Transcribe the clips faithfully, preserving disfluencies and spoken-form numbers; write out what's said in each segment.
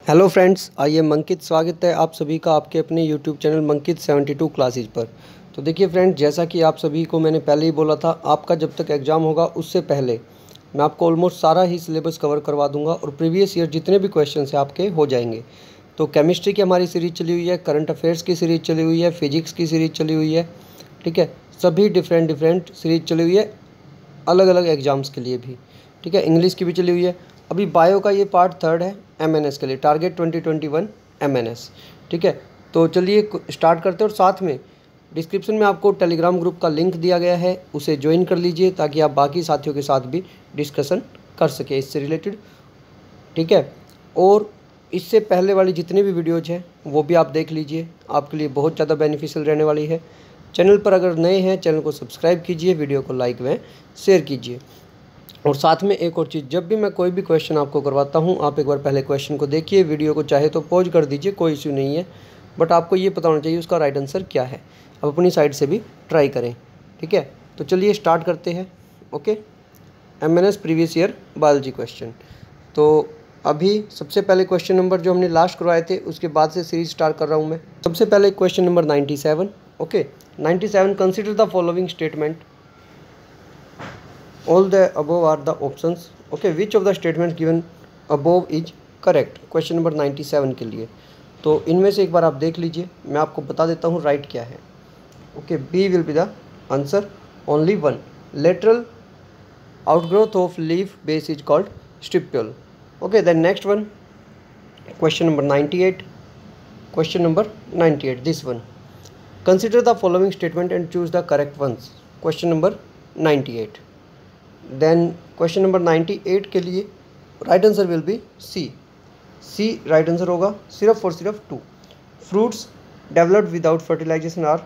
Hello friends, I am Ankit. स्वागत है आप सभी का आपके अपने YouTube channel Mankit seventy two classes पर। तो देखिए फ्रेंड्स, जैसा कि आप सभी को मैंने पहले ही बोला था, आपका जब तक एग्ज़ाम होगा उससे पहले मैं आपको ऑलमोस्ट सारा ही सिलेबस कवर करवा दूंगा और प्रीवियस ईयर जितने भी क्वेश्चन हैं आपके हो जाएंगे। तो केमिस्ट्री की हमारी सीरीज़ चली हुई है, करंट अफेयर्स की सीरीज़ चली हुई है, फिजिक्स की सीरीज़ चली हुई है, ठीक है। सभी डिफरेंट डिफरेंट सीरीज़ चली हुई है अलग अलग एग्ज़ाम्स के लिए भी, ठीक है। इंग्लिश की भी चली हुई है। अभी बायो का ये पार्ट थर्ड है एमएनएस के लिए, target twenty twenty one MNS, ठीक है। तो चलिए स्टार्ट करते हैं। और साथ में डिस्क्रिप्शन में आपको टेलीग्राम ग्रुप का लिंक दिया गया है, उसे ज्वाइन कर लीजिए ताकि आप बाकी साथियों के साथ भी डिस्कशन कर सकें इससे रिलेटेड, ठीक है। और इससे पहले वाली जितनी भी वीडियोज़ हैं वो भी आप देख लीजिए, आपके लिए बहुत ज़्यादा बेनिफिशियल रहने वाली है। चैनल पर अगर नए हैं चैनल को सब्सक्राइब कीजिए, वीडियो को लाइक व शेयर कीजिए। और साथ में एक और चीज़, जब भी मैं कोई भी क्वेश्चन आपको करवाता हूँ आप एक बार पहले क्वेश्चन को देखिए, वीडियो को चाहे तो पॉज कर दीजिए, कोई इश्यू नहीं है, बट आपको ये पता होना चाहिए उसका राइट आंसर क्या है। आप अपनी साइड से भी ट्राई करें, ठीक है। तो चलिए स्टार्ट करते हैं। Okay, MNS previous year biology question. तो अभी सबसे पहले क्वेश्चन नंबर जो हमने लास्ट करवाए थे उसके बाद से सीरीज स्टार्ट कर रहा हूँ मैं। सबसे पहले question number ninety seven. Okay, ninety seven, consider the following statement, all the above are the options, okay, which of the statements given above is correct। Question number ninety seven के लिए तो इनमें से एक बार आप देख लीजिए, मैं आपको बता देता हूँ राइट क्या है। Okay, B will be the answer, only one. Lateral outgrowth of leaf base is called stipule. Okay, then next one, question number ninety eight. Question number ninety eight, this one, consider the following statement and choose the correct ones. Question number ninety eight. Then question number ninety eight के लिए right answer will be C. C right answer होगा, सिर्फ और सिर्फ two. Fruits developed without fertilisation are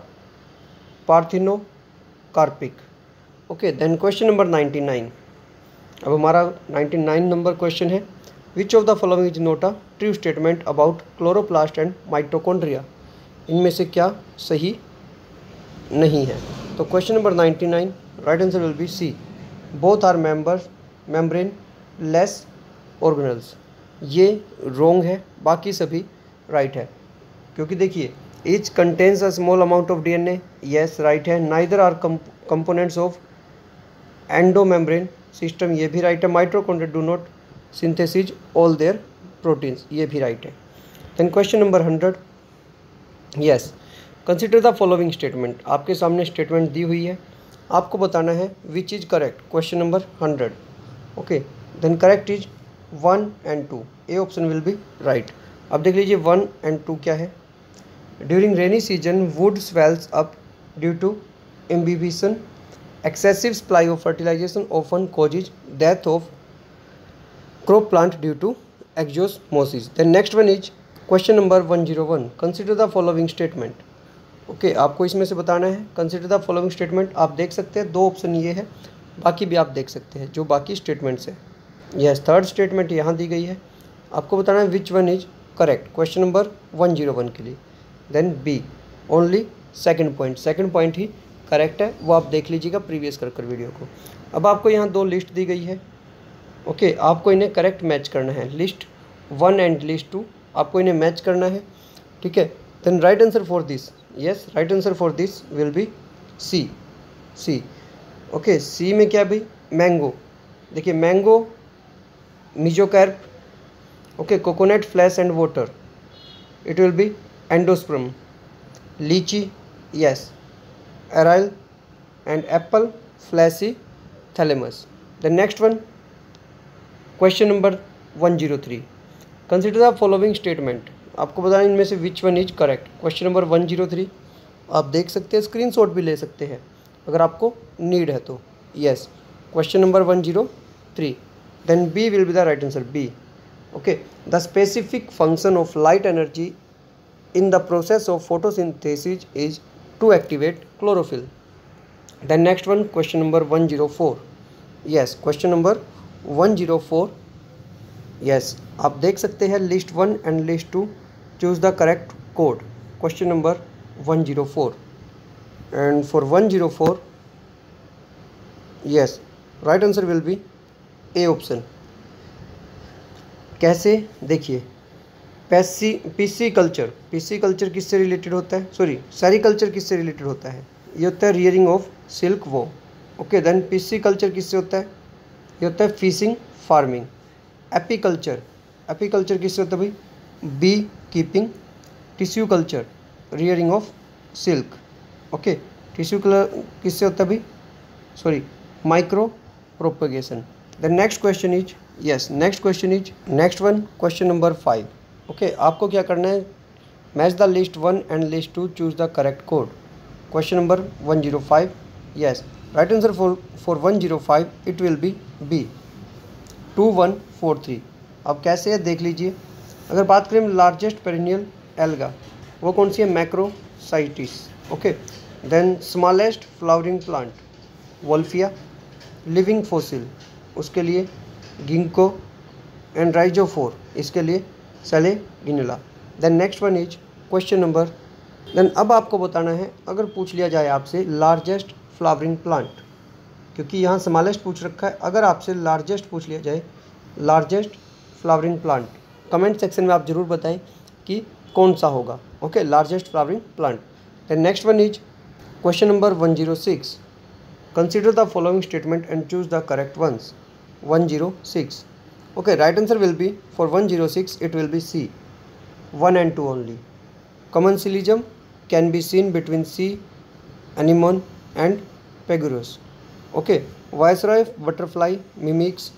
parthenocarpic. Okay, then question number ninety nine. अब हमारा ninety nine number question है, which of the following is not a true statement about chloroplast and mitochondria. इनमें से क्या सही नहीं है। तो question number ninety nine, right answer will be C, both are members membrane less organelles. ये wrong है, बाकी सभी राइट है। क्योंकि देखिए, each contains a small amount of DNA, yes right है। Neither are components of endo membrane system, ये भी राइट है। Mitochondria do not synthesis all their proteins, ये भी राइट है। Then question number hundred, yes, consider the following statement. आपके सामने statement दी हुई है, आपको बताना है which is correct. Question number hundred. Okay, then correct is one and two, A option will be right. अब देख लीजिए वन एंड टू क्या है। During rainy season would swells up due to imbibition, excessive supply of fertilisation often causes death of crop plant due to exosmosis. Then next one is question number one zero one, consider the following statement. Okay, आपको इसमें से बताना है consider the following statement. आप देख सकते हैं दो ऑप्शन ये है, बाकी भी आप देख सकते हैं जो बाकी स्टेटमेंट्स हैं। यस, थर्ड स्टेटमेंट यहाँ दी गई है, आपको बताना है which one is correct. Question number one zero one के लिए then B, only second point, second point ही करेक्ट है, वो आप देख लीजिएगा प्रीवियस कर कर वीडियो को। अब आपको यहाँ दो लिस्ट दी गई है। ओके, आपको इन्हें करेक्ट मैच करना है, list one and list two, आपको इन्हें मैच करना है, ठीक है। Then right answer for this, yes right answer for this will be C. C okay, C में क्या भाई, मैंगो। देखिए mango, mesocarp, okay, coconut flesh and water, it will be endosperm. Litchi, yes, aril and apple fleshy thalamus. The next one, question number one zero three, consider the following statement. आपको बताना इनमें से which one is correct. Question number one zero three, आप देख सकते हैं, screenshot भी ले सकते हैं अगर आपको नीड है तो। Yes, question number one zero three, then B will be the right answer, B. Okay, the specific function of light energy in the process of photosynthesis is to activate chlorophyll. Then next one, question number one zero four. Yes, question number one zero four, yes, आप देख सकते हैं list one and list two, choose the correct code. Question number one zero four and for one zero four, yes right answer will be A option. कैसे, देखिए पैसी pisciculture, pisciculture किससे related होता है, sorry sericulture किससे related होता है, ये होता है रियरिंग ऑफ सिल्क वो। ओके, देन पीसी कल्चर किससे होता है, ये होता है फिशिंग फार्मिंग। एपीकल्चर, एपीकल्चर किससे होता है भाई, beekeeping. Tissue culture, rearing of silk. Okay, tissue colour किससे होता है भाई, sorry micropropagation. The next question is, yes next question is, next one question number five. Okay, आपको क्या करना है, match the list one and list two, choose the correct code. Question number one zero five, yes right answer for for one zero five it will be B two one four three. अब कैसे है देख लीजिए। अगर बात करें largest perennial alga, वो कौन सी है, macrocystis. Okay, then smallest flowering plant wolffia. Living fossil, उसके लिए गिंको एंड राइजोफोर, इसके लिए selaginella. Then next one is question number, then अब आपको बताना है, अगर पूछ लिया जाए आपसे लार्जेस्ट फ्लावरिंग प्लांट, क्योंकि यहाँ स्मॉलेस्ट पूछ रखा है, अगर आपसे लार्जेस्ट पूछ लिया जाए largest flowering plant, comment section में आप जरूर बताएं कि कौन सा होगा। Okay, largest flowering plant. Then next one is question number one zero six, consider the following statement and choose the correct ones. One zero six, okay, right answer will be for one oh six it will be C, one and two only. Commensalism can be seen between C, anemone and pagurus. Okay, viceroy butterfly mimics.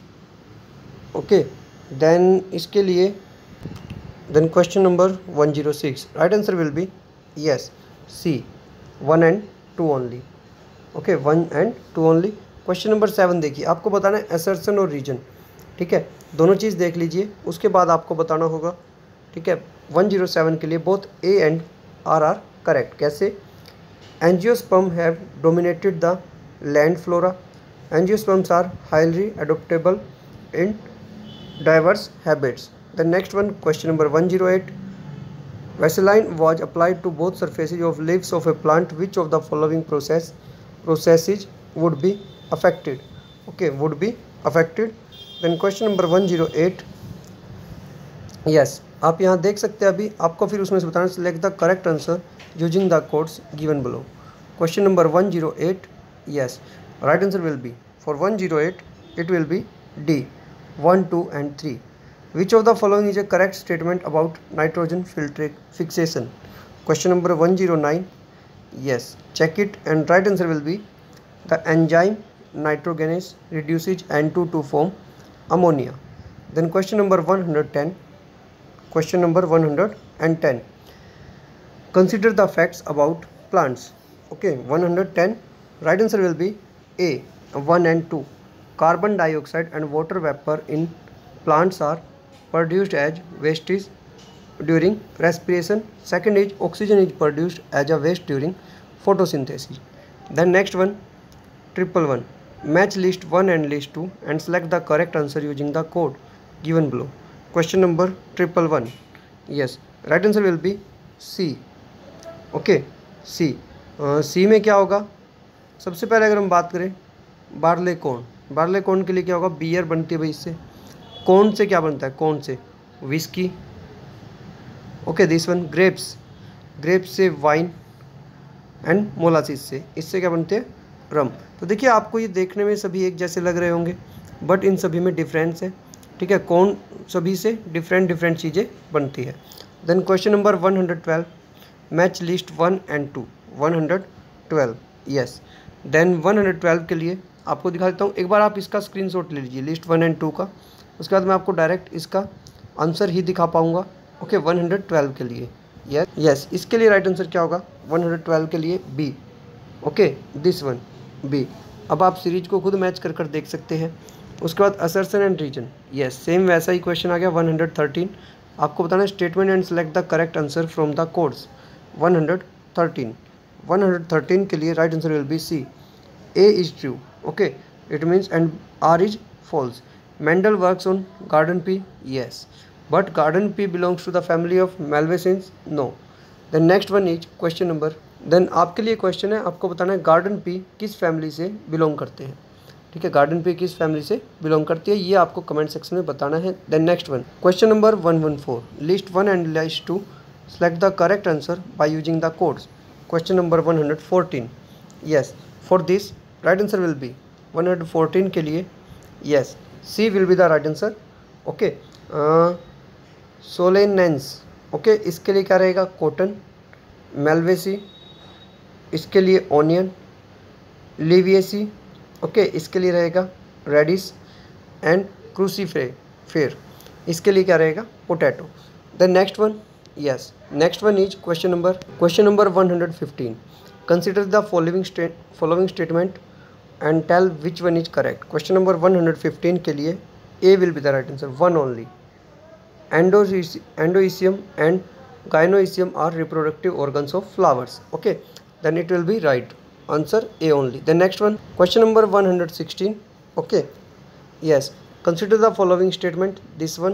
Okay, then इसके लिए then question number one oh six right answer will be yes C, one and two only. Okay, one and two only. Question number seven देखिए, आपको बताना है assertion और region, ठीक है, दोनों चीज़ देख लीजिए, उसके बाद आपको बताना होगा। ठीक है, वन जीरो सेवन के लिए both A and R are correct. कैसे, angiosperm have dominated the land flora. Angiosperms are highly adaptable in diverse habits. The next one question number one zero eight, Vaseline was applied to both surfaces of leaves of a plant, which of the following process processes would be affected. Okay, would be affected. Then question number one zero eight, yes आप यहाँ देख सकते हैं, अभी आपको फिर उसमें से बताना, select the correct answer using the codes given below. Question number one zero eight, yes right answer will be for one zero eight it will be D, one two and three. Which of the following is a correct statement about nitrogen filtrate fixation. Question number one zero nine, yes check it and right answer will be the enzyme nitrogenase reduces N two to form ammonia. Then question number one hundred ten, question number one hundred ten, consider the facts about plants. Okay, one hundred ten right answer will be A, one and two. Carbon dioxide and water vapor in plants are produced as wastage during respiration. Second is oxygen is produced as a waste during photosynthesis. Then next one, triple one, match list one and list two and select the correct answer using the code given below. Question number triple one, yes right answer will be C. Okay, C. uh, C में क्या होगा, सबसे पहले अगर हम बात करें barley corn, barley corn के लिए क्या होगा, बियर बनती है भाई इससे। कॉर्न से क्या बनता है, कॉर्न से whisky. Okay, this one grapes, grapes से वाइन एंड मोलासिस से, इससे क्या बनते हैं, रम। तो देखिए आपको ये देखने में सभी एक जैसे लग रहे होंगे, बट इन सभी में डिफरेंस है। ठीक है, कौन सभी से डिफरेंट डिफरेंट चीज़ें बनती है। Then question number one hundred twelve, match list one and two, one hundred twelve, yes. Then one hundred twelve के लिए आपको दिखा देता हूँ, एक बार आप इसका स्क्रीनशॉट ले लीजिए लिस्ट वन एंड टू का, उसके बाद मैं आपको डायरेक्ट इसका आंसर ही दिखा पाऊँगा। ओके, वन हंड्रेड ट्वेल्व के लिए यस यस इसके लिए राइट आंसर क्या होगा, वन हंड्रेड ट्वेल्व के लिए B. Okay, this one B. अब आप सीरीज को खुद मैच कर कर देख सकते हैं। उसके बाद assertion and reason, yes same वैसा ही क्वेश्चन आ गया। वन हंड्रेड थर्टीन आपको बताना है statement and select the correct answer from the codes. One hundred thirteen, one hundred thirteen के लिए right answer will be C, A is true. Okay, it means and R is false. Mendel works on garden pea, yes but garden pea belongs to the family of malvaceans, no. Then next one is question number, then आपके लिए question है, आपको बताना है garden pea किस family से belong करते हैं। ठीक है, गार्डन पे किस फैमिली से बिलोंग करती है, ये आपको कमेंट सेक्शन में बताना है। Then next one, question number one one four, list one and list two, select the correct answer by using the codes. Question number one hundred fourteen, yes for this right answer will be one hundred fourteen के लिए yes C will be the right answer. Okay, solanaceae, okay इसके लिए क्या रहेगा, cotton. मेलवेसी इसके लिए onion. लिविएसी okay इसके लिए रहेगा रेडिस। एंड क्रूसीफे फेर इसके लिए क्या रहेगा, potato. The next one, yes next one is question number question number one hundred fifteen, consider the following state following statement and tell which one is correct. Question number one hundred fifteen के लिए A will be the right answer, one only. Androecium and gynoecium are reproductive organs of flowers. Okay, then it will be right answer A only. The next one, question number one hundred sixteen. Okay, yes, consider the following statement, this one,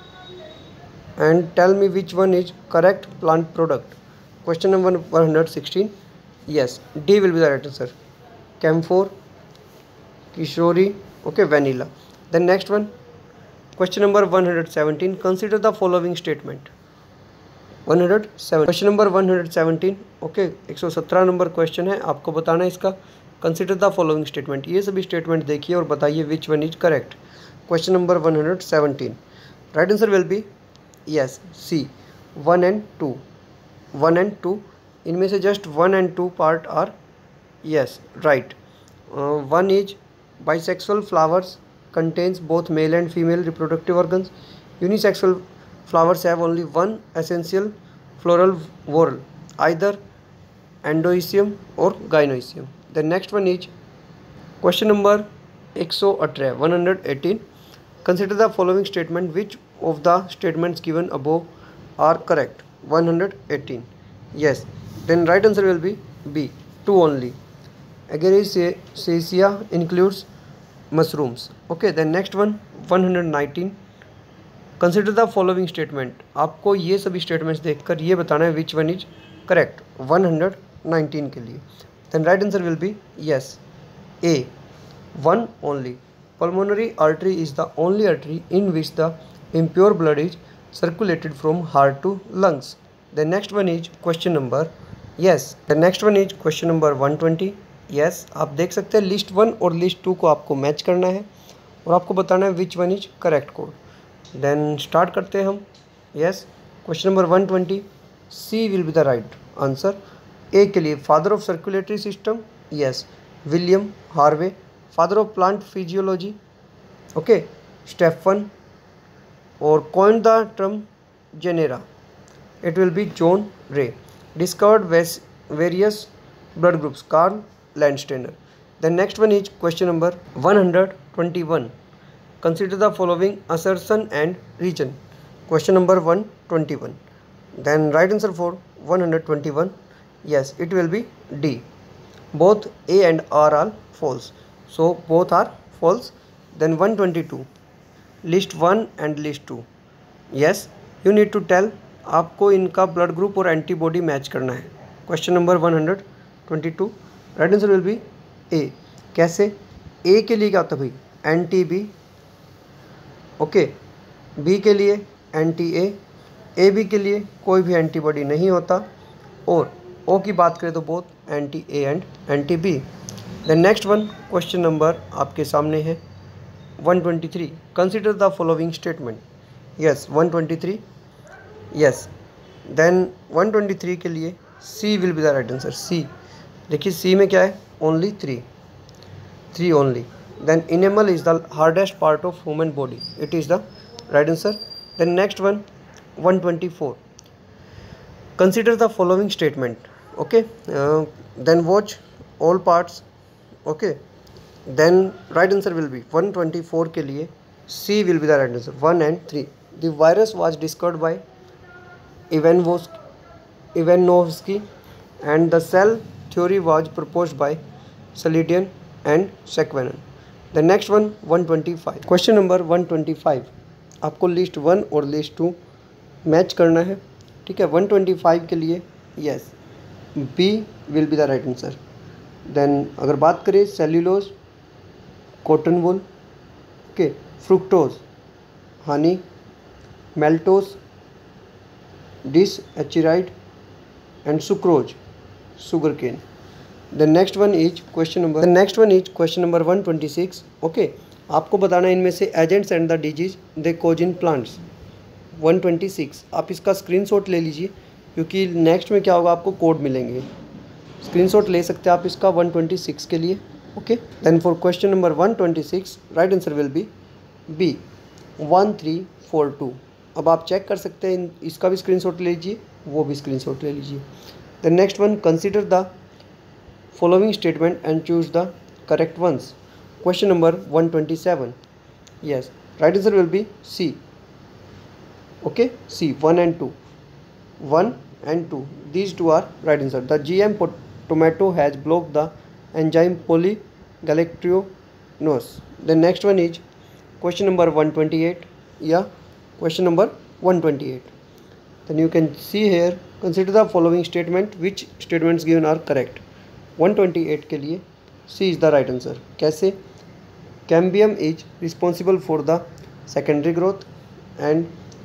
and tell me which one is correct plant product. Question number one hundred sixteen, yes D will be the right answer, camphor, kishori, okay vanilla. The next one, question number one hundred seventeen, consider the following statement. One hundred seven, question number one hundred seventeen, okay एक सौ सत्रह number question है, आपको बताना है इसका, consider the following statement. ये सभी स्टेटमेंट देखिए और बताइए which one is correct. Question number one hundred seventeen, right answer will be yes C one and two. One and two, इनमें से just one and two part are yes right. One is bisexual flowers contains both male and female reproductive organs. Unisexual flowers have only one essential floral whorl, either endoecium or gynoecium. The next one is question number one hundred eighteen, one hundred eighteen. Consider the following statement, which of the statements given above are correct. one hundred eighteen, yes, then right answer will be B, two only. Agaricea includes mushrooms. Okay, then next one, one hundred nineteen. Consider the following statement, आपको ये सभी statements देखकर ये बताना है which one is correct one hundred nineteen के लिए। Then right answer will be yes A, one only. Pulmonary artery is the only artery in which the impure blood is circulated from heart to lungs. The next one is question number yes the next one is question number one twenty. Yes आप देख सकते हैं list one और list two को आपको match करना है और आपको बताना है which one is correct code. Then start करते हैं हम। Yes question number one twenty, C will be the right answer. A के लिए father of circulatory system, yes William Harvey. Father of plant physiology, okay Stephen. और coined the term genera, it will be John Ray. Discovered various blood groups, Karl Landsteiner. The next one is question number one hundred twenty one, consider the following assertion and reason. Question number one twenty-one, then right answer for one hundred twenty-one, yes it will be D, both A and R are false, so both are false. Then one twenty-two, list one and list two, yes you need to tell, आपको इनका blood group और antibody match करना है। Question number one hundred twenty two, right answer will be A. कैसे, A के लिए क्या होता है भाई, एंटी बी, ओके बी के लिए एंटी ए, ए बी के लिए कोई भी एंटीबॉडी नहीं होता, और ओ की बात करें तो both anti A and anti B. The next one question number आपके सामने है one twenty three, consider the following statement. Yes one twenty three, yes then one twenty three के लिए C will be the right answer, C. देखिए C में क्या है, only three, three only. Then enamel is the hardest part of human body, it is the right answer. Then next one one twenty-four, consider the following statement, okay uh, then watch all parts, okay then right answer will be one twenty-four के लिए C will be the right answer, one and three. The virus was discovered by Ivanovsky and the cell theory was proposed by Salidian and Sequenin. The next one one twenty five, question number one twenty five, आपको list one और list two match करना है, ठीक है। One twenty five के लिए yes B will be the right answer. Then अगर बात करें cellulose cotton wool, okay, fructose, honey, maltose, disaccharide, and sucrose, sugarcane. The next one is question number the next one is question number one twenty-six. okay, आपको बताना है इनमें से agents and the disease they cause in plants. One twenty six आप इसका screenshot ले लीजिए, क्योंकि नेक्स्ट में क्या होगा आपको कोड मिलेंगे। स्क्रीनशॉट ले सकते हैं आप इसका वन ट्वेंटी सिक्स के लिए। Okay, then for question number one twenty six right answer will be B one three four two. अब आप चेक कर सकते हैं, इसका भी स्क्रीनशॉट ले लीजिए, वो भी स्क्रीनशॉट ले लीजिए। The next one, consider the following statement and choose the correct ones. Question number one twenty-seven. Yes, right answer will be C. Okay, C, one and two. one and two. These two are right answer. The G M tomato has blocked the enzyme polygalactonose. The next one is question number one twenty-eight. Yeah, question number one twenty-eight. Then you can see here, consider the following statement. Which statements given are correct? One twenty eight के लिए C is the right answer. कैसे? Cambium is responsible for the secondary growth and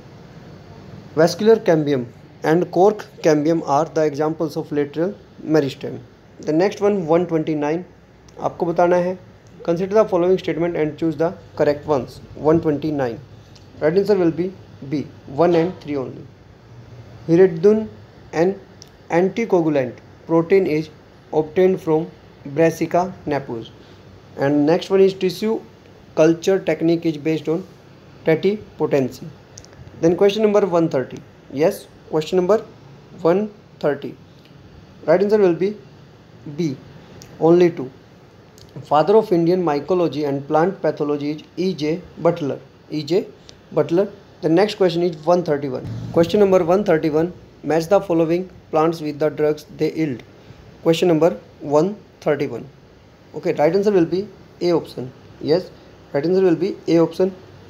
vascular cambium and cork cambium are the examples of lateral meristem. The next one one twenty nine, आपको बताना है consider the following statement and choose the correct ones. One twenty nine right answer will be B one and three only. Hirudin an anticoagulant protein is obtained from Brassica napus. And next one is tissue culture technique is based on tatipotency. Then question number one thirty. Yes, question number one thirty. Right answer will be B, only two. Father of Indian mycology and plant pathology is E J Butler. E J Butler. The next question is one thirty-one. Question number one thirty-one. Match the following plants with the drugs they yield. Question number one thirty-one. Okay, right answer will be A option. Yes, right answer will be A option.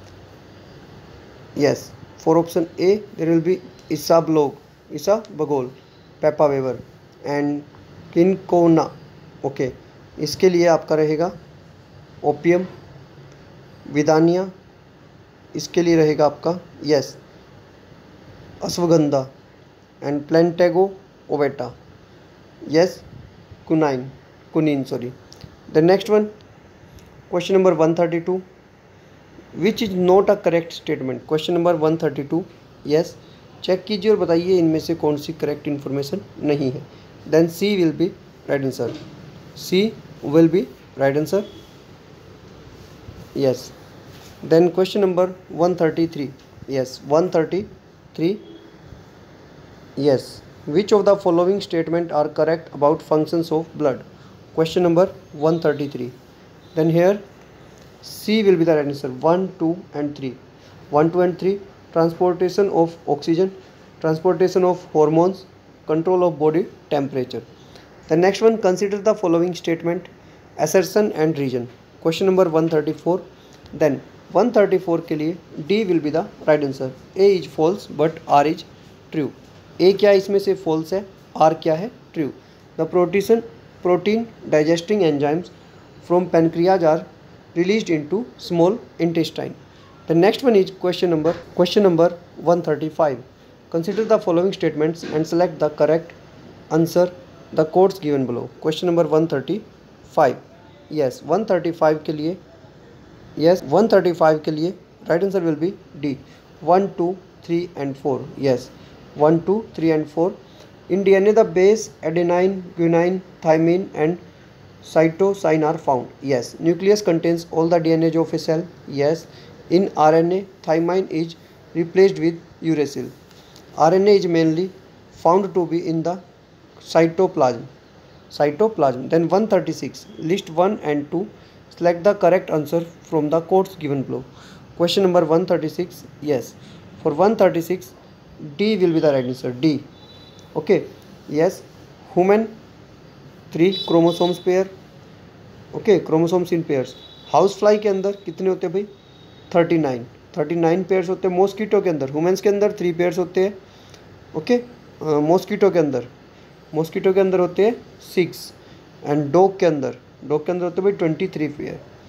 Yes, for option A there will be Isablog, Isabagol, Papaver and Kincona. Okay, इसके लिए आपका रहेगा opium, विदानिया, इसके लिए रहेगा आपका yes ashwagandha and plantago ovata. Yes, quinine, quinine, sorry. The next one, question number one thirty-two. Which is not a correct statement? Question number one thirty-two. Yes, check कीजिए और बताइए इनमें से कौन सी करेक्ट इन्फॉर्मेशन नहीं है। Then C will be right answer. C will be right answer. Yes. Then question number one thirty-three. Yes, one thirty-three. Yes. Which of the following statement are correct about functions of blood? Question number one thirty-three. Then here C will be the right answer. one, two and three. one, two and three. Transportation of oxygen, transportation of hormones, control of body temperature. The next one, consider the following statement, assertion and reason. Question number one thirty-four. Then one thirty-four के लिए D will be the right answer. A is false but R is true. ए क्या इसमें से false है, R क्या है true. The protein protein digesting enzymes from pancreas are released into small intestine. The next one is question number question number one thirty-five. Consider the following statements and select the correct answer the codes given below. Question number one thirty-five. Yes, one thirty-five के लिए yes one thirty-five के लिए right answer will be D one, two, three and four. Yes, one, two, three and four. In D N A the base adenine, guanine, thymine and cytosine are found. Yes. Nucleus contains all the D N A of a cell. Yes. In R N A thymine is replaced with uracil. R N A is mainly found to be in the cytoplasm. Cytoplasm. Then one thirty-six. List one and two. Select the correct answer from the codes given below. Question number one thirty-six. Yes. For one thirty-six D will be the right answer. D. Okay. Yes. Human three chromosomes pair. Okay. Chromosomes in pairs. Housefly के अंदर कितने होते हैं भाई? thirty-nine. thirty-nine pairs होते हैं। Mosquito के अंदर, ह्यूमंस के अंदर थ्री पेयर्स होते हैं। ओके, मॉस्किटो के अंदर मॉस्किटो के अंदर होते हैं सिक्स एंड डॉग के अंदर डॉग के अंदर होते हैं भाई twenty three pair.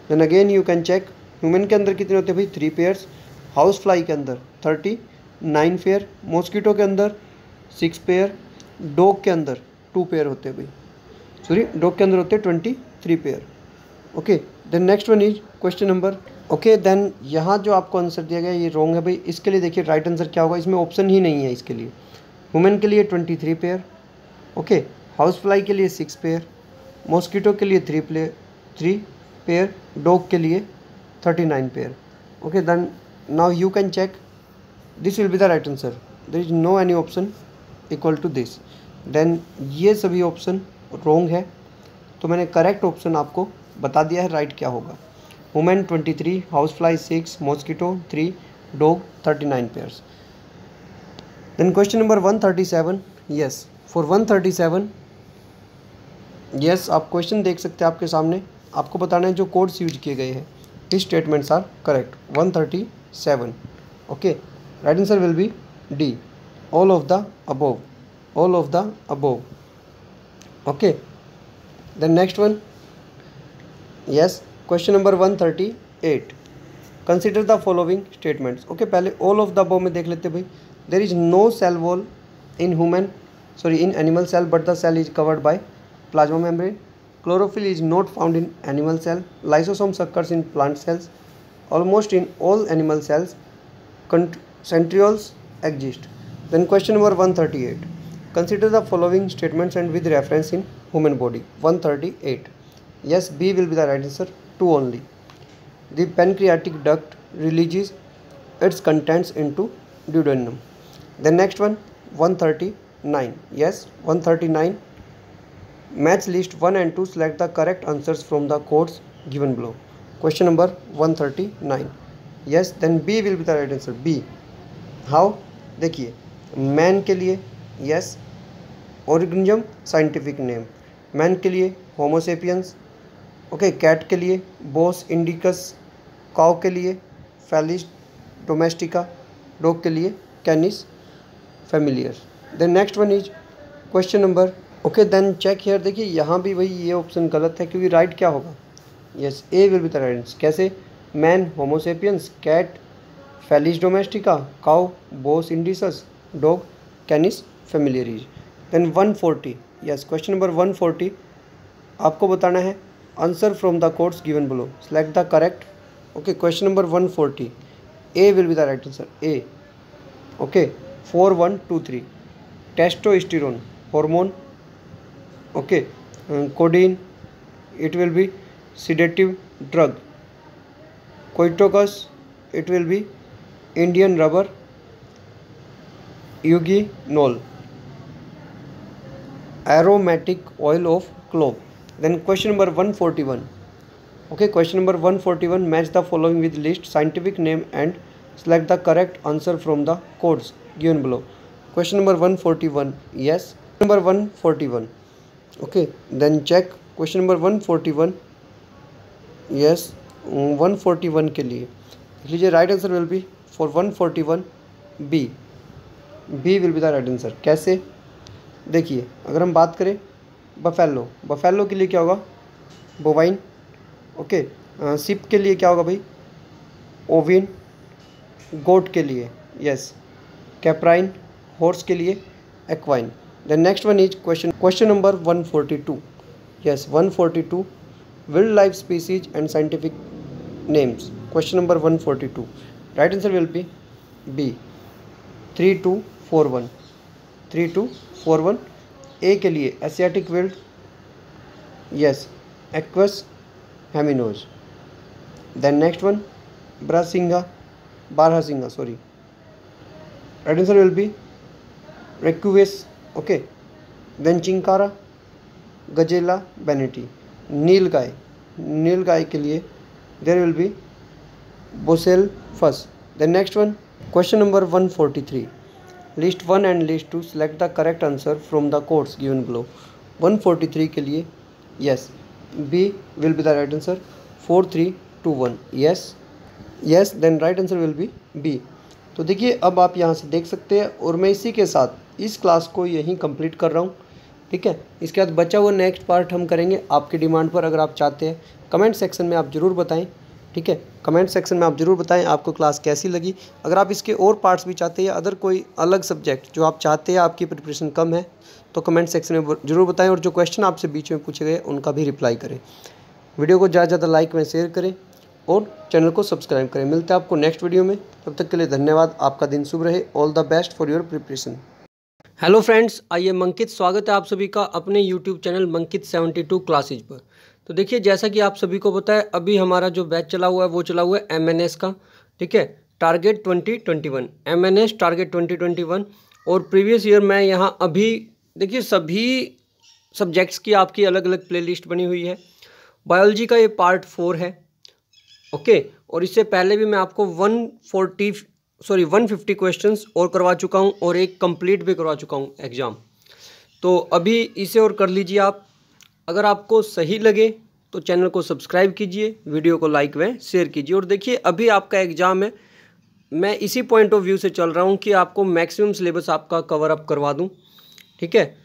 Then again you can check human के अंदर कितने होते हैं भाई, थ्री पेयर्स, हाउस फ्लाई के अंदर थर्टी नाइन पेयर, मॉस्किटो के अंदर सिक्स पेयर, डॉग के अंदर टू पेयर होते हैं भाई, सॉरी डॉग के अंदर होते हैं twenty three pair. Okay then next one is question number, okay then यहाँ जो आपको आंसर दिया गया ये रॉन्ग है भाई। इसके लिए देखिए राइट आंसर क्या होगा, इसमें ऑप्शन ही नहीं है इसके लिए। वुमेन के लिए twenty three pair, okay, house fly के लिए सिक्स पेयर, मॉस्किटो के लिए three player three pair, dog के लिए thirty nine pair. Okay then now you can check this will be the right answer, there is no any option equal to this. Then ये सभी option wrong है, तो मैंने correct option आपको बता दिया है राइट क्या होगा। Women twenty three, house fly six, mosquito three, dog thirty nine pairs. Then question number one thirty seven, yes for one thirty seven, yes आप क्वेश्चन देख सकते हैं आपके सामने, आपको बताना है जो कोड्स यूज किए गए हैं, his statements are correct. One thirty seven, okay right answer will be D, all of the above, all of the above. Okay then next one, yes question number one thirty eight, consider the following statements. Okay पहले all of the above में देख लेते भाई। There is no cell wall in human sorry in animal cell but the cell is covered by plasma membrane, chlorophyll is not found in animal cell, lysosomes occurs in plant cells, almost in all animal cells, centrioles exist. Then question number one thirty-eight, consider the following statements and with reference in human body. one thirty-eight, yes B will be the right answer, two only. The pancreatic duct releases its contents into duodenum. The next one one thirty-nine, yes one thirty-nine, match list one and two, select the correct answers from the codes given below. Question number one thirty-nine, yes then B will be the right answer, B. How, देखिए man के लिए yes organism scientific name, man के लिए Homo sapiens, okay cat के लिए Bose indicus, cow के लिए Felis domestica, dog के लिए canis familiaris. Then next one is question number, okay then check here, देखिए यहाँ भी वही ये ऑप्शन गलत है क्योंकि राइट क्या होगा, yes A will be the right answer. कैसे, man homo sapiens, cat felis domestica, cow bos indicus, dog canis familiaris. Then one forty, yes question number one forty, आपको बताना है answer from the codes given below, select the correct. Okay question number one forty, A will be the right answer, A. Okay four one two three, testosterone hormone, okay uh, codeine, it will be sedative drug, coitus, it will be Indian rubber, eugenol, aromatic oil of clove. Then question number one forty-one, okay question number one forty-one, match the following with list scientific name and select the correct answer from the codes given below. Question number one forty-one, yes number one forty-one, okay then check question number one forty-one, yes one forty-one के लिए लिख लीजिए right answer will be for one forty-one B, B will be the right answer. कैसे, देखिए अगर हम बात करें बफेलो, बफेलो के लिए क्या होगा, बोवाइन, ओके सिप के लिए क्या होगा भाई, ओविन, गोट के लिए यस कैप्राइन, हॉर्स के लिए एक्वाइन। The next one is question question number one forty-two, yes one forty-two, wildlife species and scientific names. Question number one forty-two, right answer will be B, three two four one, three two four one। A के लिए Asiatic wild, yes Equus heminos। Then next one Barhasinga, Barhasinga sorry, right answer will be Recuus, okay then chinkara, gazella bennetti, nilgai, nilgai के लिए there will be boselaphus. Then next one question number one forty-three, list one and list two, select the correct answer from the codes given below. one forty-three के लिए yes B will be the right answer, four three two one, yes yes then right answer will be B. तो देखिए अब आप यहाँ से देख सकते हैं और मैं इसी के साथ इस क्लास को यहीं कंप्लीट कर रहा हूँ। ठीक है। इसके बाद बचा हुआ नेक्स्ट पार्ट हम करेंगे आपकी डिमांड पर। अगर आप चाहते हैं कमेंट सेक्शन में आप ज़रूर बताएं, ठीक है। कमेंट सेक्शन में आप ज़रूर बताएं आपको क्लास कैसी लगी। अगर आप इसके और पार्ट्स भी चाहते हैं या अदर कोई अलग सब्जेक्ट जो आप चाहते हैं, आपकी प्रिपरेशन कम है, तो कमेंट सेक्शन में ज़रूर बताएं। और जो क्वेश्चन आपसे बीच में पूछे गए उनका भी रिप्लाई करें। वीडियो को ज़्यादा से ज़्यादा लाइक में शेयर करें और चैनल को सब्सक्राइब करें। मिलते हैं आपको नेक्स्ट वीडियो में, तब तक के लिए धन्यवाद। आपका दिन शुभ रहे। All the best for your preparation. Hello friends, आइए मंकित, स्वागत है आप सभी का अपने YouTube channel Mankit seventy two classes पर। तो देखिए, जैसा कि आप सभी को पता है, अभी हमारा जो बैच चला हुआ है वो चला हुआ है एमएनएस का, ठीक है, target twenty twenty one, MNS target twenty twenty one. और प्रीवियस ईयर मैं यहाँ अभी देखिए सभी सब्जेक्ट्स की आपकी अलग अलग प्लेलिस्ट बनी हुई है। बायोलॉजी का ये पार्ट फोर है, ओके। और इससे पहले भी मैं आपको one forty sorry one fifty questions और करवा चुका हूँ और एक कंप्लीट भी करवा चुका हूँ एग्ज़ाम। तो अभी इसे और कर लीजिए आप। अगर आपको सही लगे तो चैनल को सब्सक्राइब कीजिए, वीडियो को लाइक व शेयर कीजिए। और देखिए, अभी आपका एग्ज़ाम है, मैं इसी पॉइंट ऑफ व्यू से चल रहा हूँ कि आपको मैक्सिमम सिलेबस आपका कवर अप करवा दूँ, ठीक है।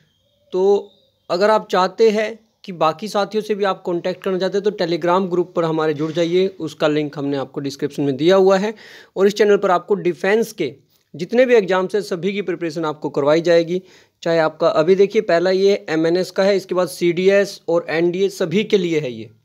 तो अगर आप चाहते हैं कि बाकी साथियों से भी आप कांटेक्ट करना चाहते हैं तो टेलीग्राम ग्रुप पर हमारे जुड़ जाइए, उसका लिंक हमने आपको डिस्क्रिप्शन में दिया हुआ है। और इस चैनल पर आपको डिफेंस के जितने भी एग्जाम्स हैं सभी की प्रिपरेशन आपको करवाई जाएगी। चाहे आपका अभी देखिए पहला ये एमएनएस का है, इसके बाद सीडीएस और एनडीए सभी के लिए है ये।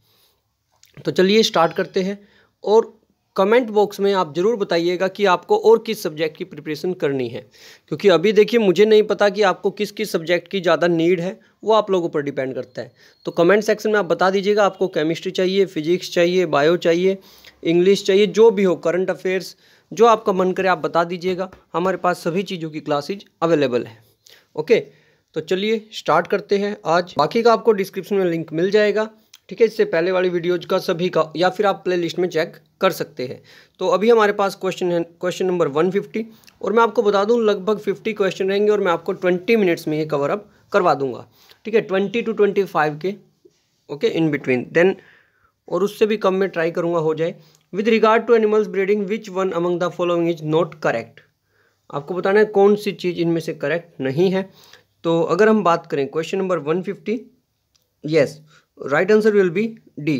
तो चलिए स्टार्ट करते हैं। और कमेंट बॉक्स में आप ज़रूर बताइएगा कि आपको और किस सब्जेक्ट की प्रिपरेशन करनी है, क्योंकि अभी देखिए मुझे नहीं पता कि आपको किस किस सब्जेक्ट की ज़्यादा नीड है, वो आप लोगों पर डिपेंड करता है। तो कमेंट सेक्शन में आप बता दीजिएगा आपको केमिस्ट्री चाहिए, फिजिक्स चाहिए, बायो चाहिए, इंग्लिश चाहिए, जो भी हो, करंट अफेयर्स, जो आपका मन करे आप बता दीजिएगा। हमारे पास सभी चीज़ों की क्लासेज अवेलेबल है, ओके। तो चलिए स्टार्ट करते हैं आज। बाकी का आपको डिस्क्रिप्शन में लिंक मिल जाएगा, ठीक है। इससे पहले वाली वीडियोज का सभी का, या फिर आप प्ले लिस्ट में चेक कर सकते हैं। तो अभी हमारे पास क्वेश्चन है, क्वेश्चन नंबर वन फिफ्टी। और मैं आपको बता दूं लगभग फिफ्टी क्वेश्चन रहेंगे और मैं आपको ट्वेंटी मिनट्स में ये कवर अप करवा दूंगा, ठीक है, ट्वेंटी टू ट्वेंटी फाइव के, ओके, इन बिटवीन देन। और उससे भी कम में ट्राई करूँगा हो जाए। With regard to animals breeding, which one among the following is not correct. आपको बताना है कौन सी चीज़ इनमें से करेक्ट नहीं है। तो अगर हम बात करें question number one fifty, yes, right answer will be D.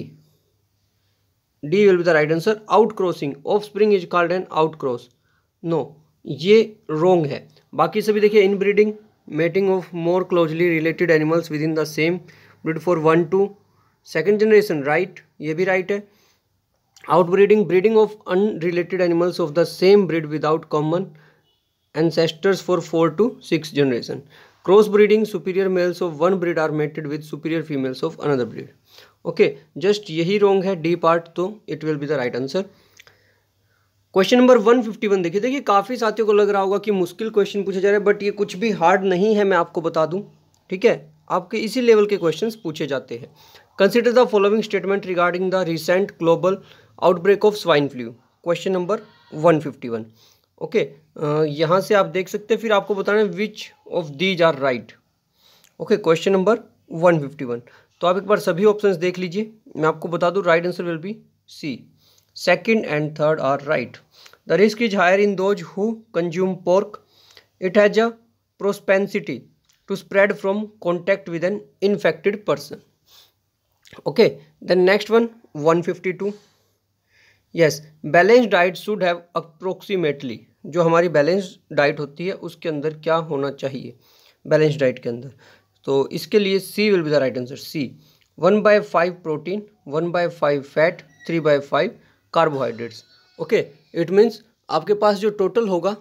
D will be the right answer. Outcrossing, offspring is called an outcross. No, ये wrong है। बाकी सभी देखिए, inbreeding, mating of more closely related animals within the same breed for one to second generation, right, ये भी right है। Outbreeding, breeding of unrelated animals of the same breed without common ancestors for four to six generation. Cross breeding, superior males of one breed are mated with superior females of another breed. Okay, just यही wrong है D part, तो it will be the right answer. Question number one fifty one देखिए, देखिए काफ़ी साथियों को लग रहा होगा कि मुश्किल क्वेश्चन पूछे जा रहे हैं, बट ये कुछ भी हार्ड नहीं है, मैं आपको बता दूं, ठीक है। आपके इसी लेवल के क्वेश्चंस पूछे जाते हैं। Consider the following statement regarding the recent global outbreak of swine flu, question number one fifty one, okay. यहाँ से आप देख सकते हैं, फिर आपको बताना है which of these are right, okay. Question number one fifty one, तो आप एक बार सभी ऑप्शंस देख लीजिए। मैं आपको बता दूं right answer will be C, second and third are right. The risk is higher in those who consume pork, it has a propensity to spread from contact with an infected person, okay. Then next one one fifty two, yes, balance diet should have approximately, जो हमारी balance diet होती है उसके अंदर क्या होना चाहिए balance diet के अंदर। तो इसके लिए C will be the right answer, C, one by five protein, one by five fat, three by five carbohydrates, okay. It means आपके पास जो टोटल होगा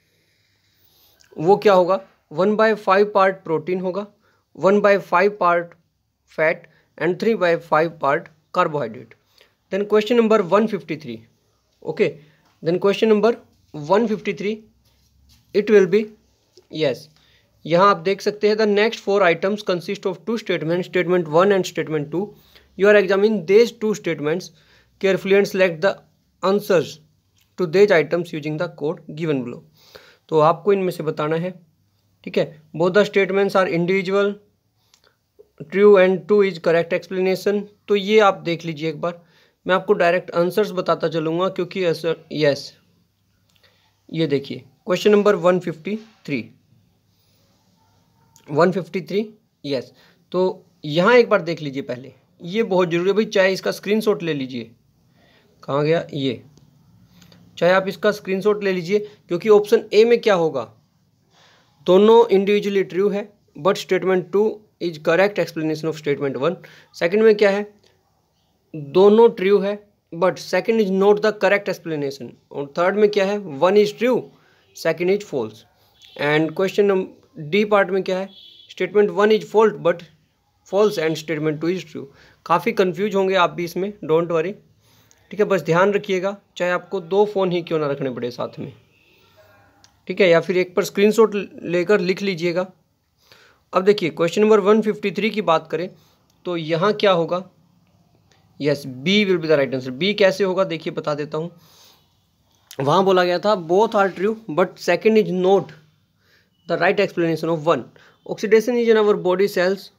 वो क्या होगा, one by five part protein होगा, one by five part fat and three by five part carbohydrate. Then question number one fifty three, okay. Then question number one fifty three, it will be, yes, यहाँ आप देख सकते हैं the next four items consist of two statement, statement one and statement two. You are examine these two statements carefully and select the answers to these items using the code given below. तो आपको इनमें से बताना है, ठीक है। Both the statements are individual, true and two is correct explanation. तो ये आप देख लीजिए एक बार, मैं आपको डायरेक्ट आंसर्स बताता चलूँगा क्योंकि ऐसा, यस, ये देखिए question number one fifty three, one fifty three, yes, तो यहाँ एक बार देख लीजिए पहले, ये बहुत जरूरी है भाई, चाहे इसका स्क्रीनशॉट ले लीजिए। कहाँ गया ये, चाहे आप इसका स्क्रीनशॉट ले लीजिए, क्योंकि ऑप्शन ए में क्या होगा, दोनों इंडिविजुअली ट्रू है but statement two is correct explanation of statement one. Second में क्या है, दोनों ट्रू है but second is not the correct explanation. और थर्ड में क्या है, one is true second is false. And question number D part में क्या है, statement one is fault but false and statement two is true. काफ़ी confuse होंगे आप भी इसमें, डोंट वरी, ठीक है। बस ध्यान रखिएगा, चाहे आपको दो फ़ोन ही क्यों ना रखने पड़े साथ में, ठीक है, या फिर एक पर स्क्रीनशॉट लेकर लिख लीजिएगा। अब देखिए question number one fifty three की बात करें तो यहाँ क्या होगा, yes B will be the right answer. B कैसे होगा देखिए बता देता हूँ। वहाँ बोला गया था both are true but second is not the right explanation of one. Oxidation is in our body cells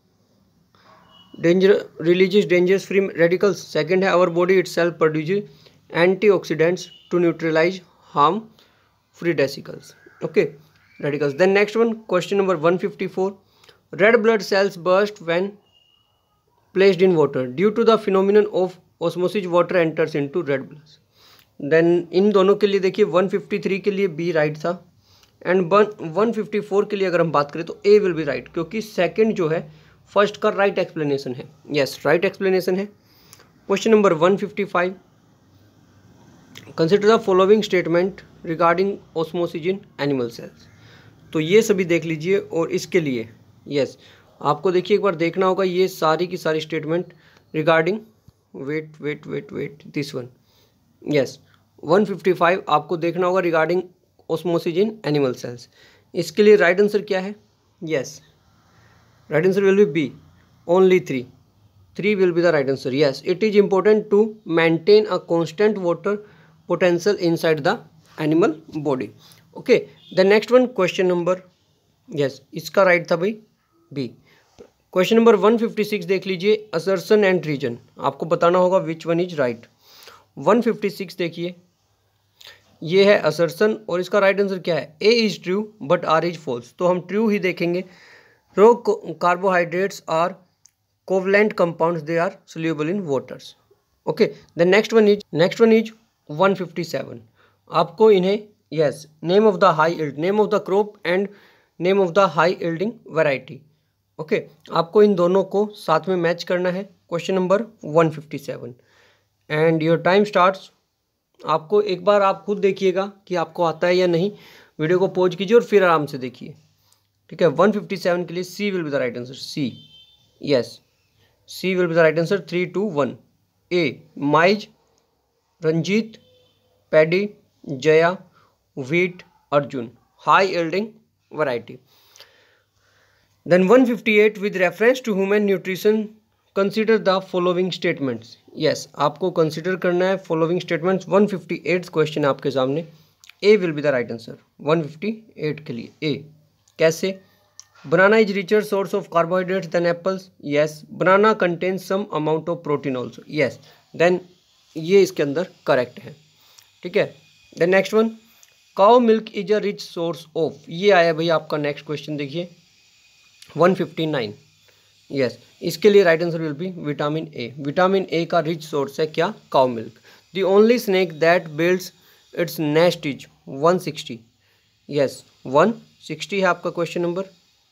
danger religious dangerous free radicals. Second है our body itself produce antioxidants to neutralise harm free desicals, okay radicals. Then next one question number one fifty four, red blood cells burst when placed in water due to the phenomenon of osmosis water enters into red blood. Then in दोनों के लिए देखिए one fifty three के लिए B right था and one fifty four के लिए अगर हम बात करें तो ए विल बी राइट, क्योंकि सेकंड जो है फर्स्ट का राइट एक्सप्लेनेशन है। यस राइट एक्सप्लेनेशन है। Question number one fifty five, consider the following statement regarding osmosis in animal cells. तो ये सभी देख लीजिए और इसके लिए यस आपको देखिए एक बार देखना होगा ये सारी की सारी statement regarding wait wait wait wait this one yes one fifty five आपको देखना होगा regarding osmosis in animal cells. इसके लिए राइट आंसर क्या है, yes right answer will be B, only three. three will be the right answer. Yes, it is important to maintain a constant water potential inside the animal body. Okay, the next one question number yes इसका right था भाई B. Question number one fifty six देख लीजिए, assertion and reason आपको बताना होगा which one is right. One fifty six देखिए, ये है assertion और इसका right answer क्या है, A is true but R is false। तो हम true ही देखेंगे। Raw carbohydrates are covalent compounds, they are soluble in waters. Okay, the next one is next one is one fifty seven. आपको इन्हें yes name of the high yield, name of the crop and name of the high yielding variety. Okay, आपको इन दोनों को साथ में match करना है। Question number one fifty seven and your time starts. आपको एक बार आप खुद देखिएगा कि आपको आता है या नहीं, वीडियो को पॉज कीजिए और फिर आराम से देखिए, ठीक है। वन फिफ्टी सेवन के लिए C will be the right answer, C yes C will be the right answer. Three two one A maize, Ranjit, paddy, Jaya, wheat, Arjun high yielding variety. Then one fifty eight with reference to human nutrition consider the following statements. Yes आपको consider करना है following statements. One fifty eight question आपके सामने, A will be the right answer one fifty eight के लिए A. कैसे, बनाना is richer source of carbohydrates than apples. Yes banana contains some amount of protein also. Yes then ये इसके अंदर correct है, ठीक है। Then next one, cow milk is a rich source of. ये आया भाई आपका नेक्स्ट क्वेश्चन देखिए वन फिफ्टी नाइन। यस इसके लिए right answer will be vitamin A. Vitamin A का रिच सोर्स है क्या, cow milk. The only snake that builds its nest is one sixty. Yes one sixty है आपका question number,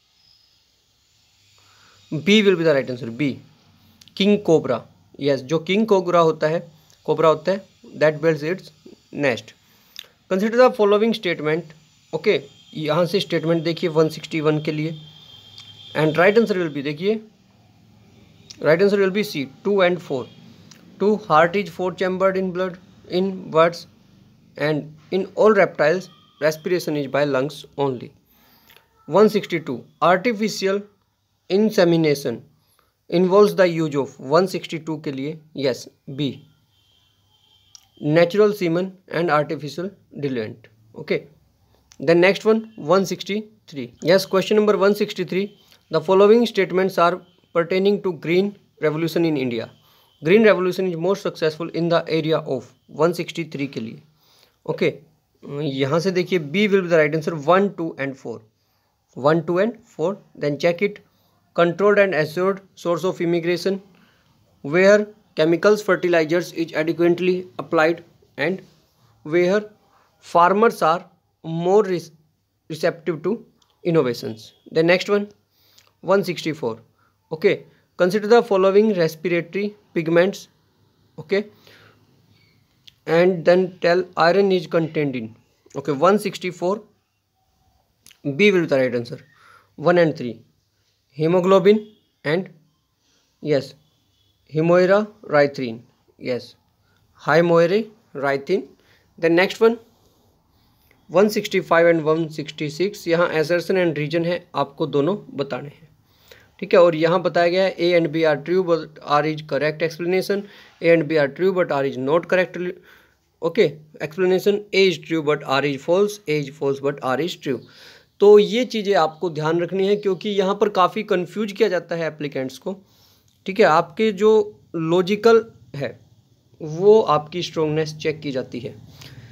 B will be the right answer B, king cobra. Yes जो king cobra होता है cobra होता है that builds its nest. Consider the following statement. Okay यहाँ से statement देखिए वन सिक्सटी वन के लिए and right answer will be देखिए right answer will be C two and four. Two heart is four chambered in blood in birds and in all reptiles respiration is by lungs only. One sixty two artificial insemination involves the use of। One sixty two के लिए yes B, natural semen and artificial diluent. Okay, then next one one sixty three. yes question number one sixty three, the following statements are pertaining to green revolution in India. green revolution is most successful in the area of। One sixty three के लिए okay यहाँ से देखिए B will be the right answer one two and four one two and four. Then check it controlled and assured source of immigration, where chemicals fertilizers is adequately applied, and where farmers are more re- receptive to innovations. The next one, one sixty-four. Okay, consider the following respiratory pigments. Okay, and then tell iron is contained in. Okay, one sixty-four, B will be the right answer. one and three, hemoglobin and yes, hemoira-rythrin. Yes, hemoira-rythrin. The next one, one sixty-five and one sixty-six, यहाँ assertion and reason है, आपको दोनों बताने हैं, ठीक है। और यहाँ बताया गया है A and B are true but R is correct explanation, A and B are true but R is not correct okay explanation, A is true but R is false, A is false but R is true. तो ये चीज़ें आपको ध्यान रखनी है, क्योंकि यहाँ पर काफ़ी कन्फ्यूज किया जाता है एप्लीकेंट्स को, ठीक है। आपके जो लॉजिकल है वो आपकी स्ट्रोंगनेस चेक की जाती है।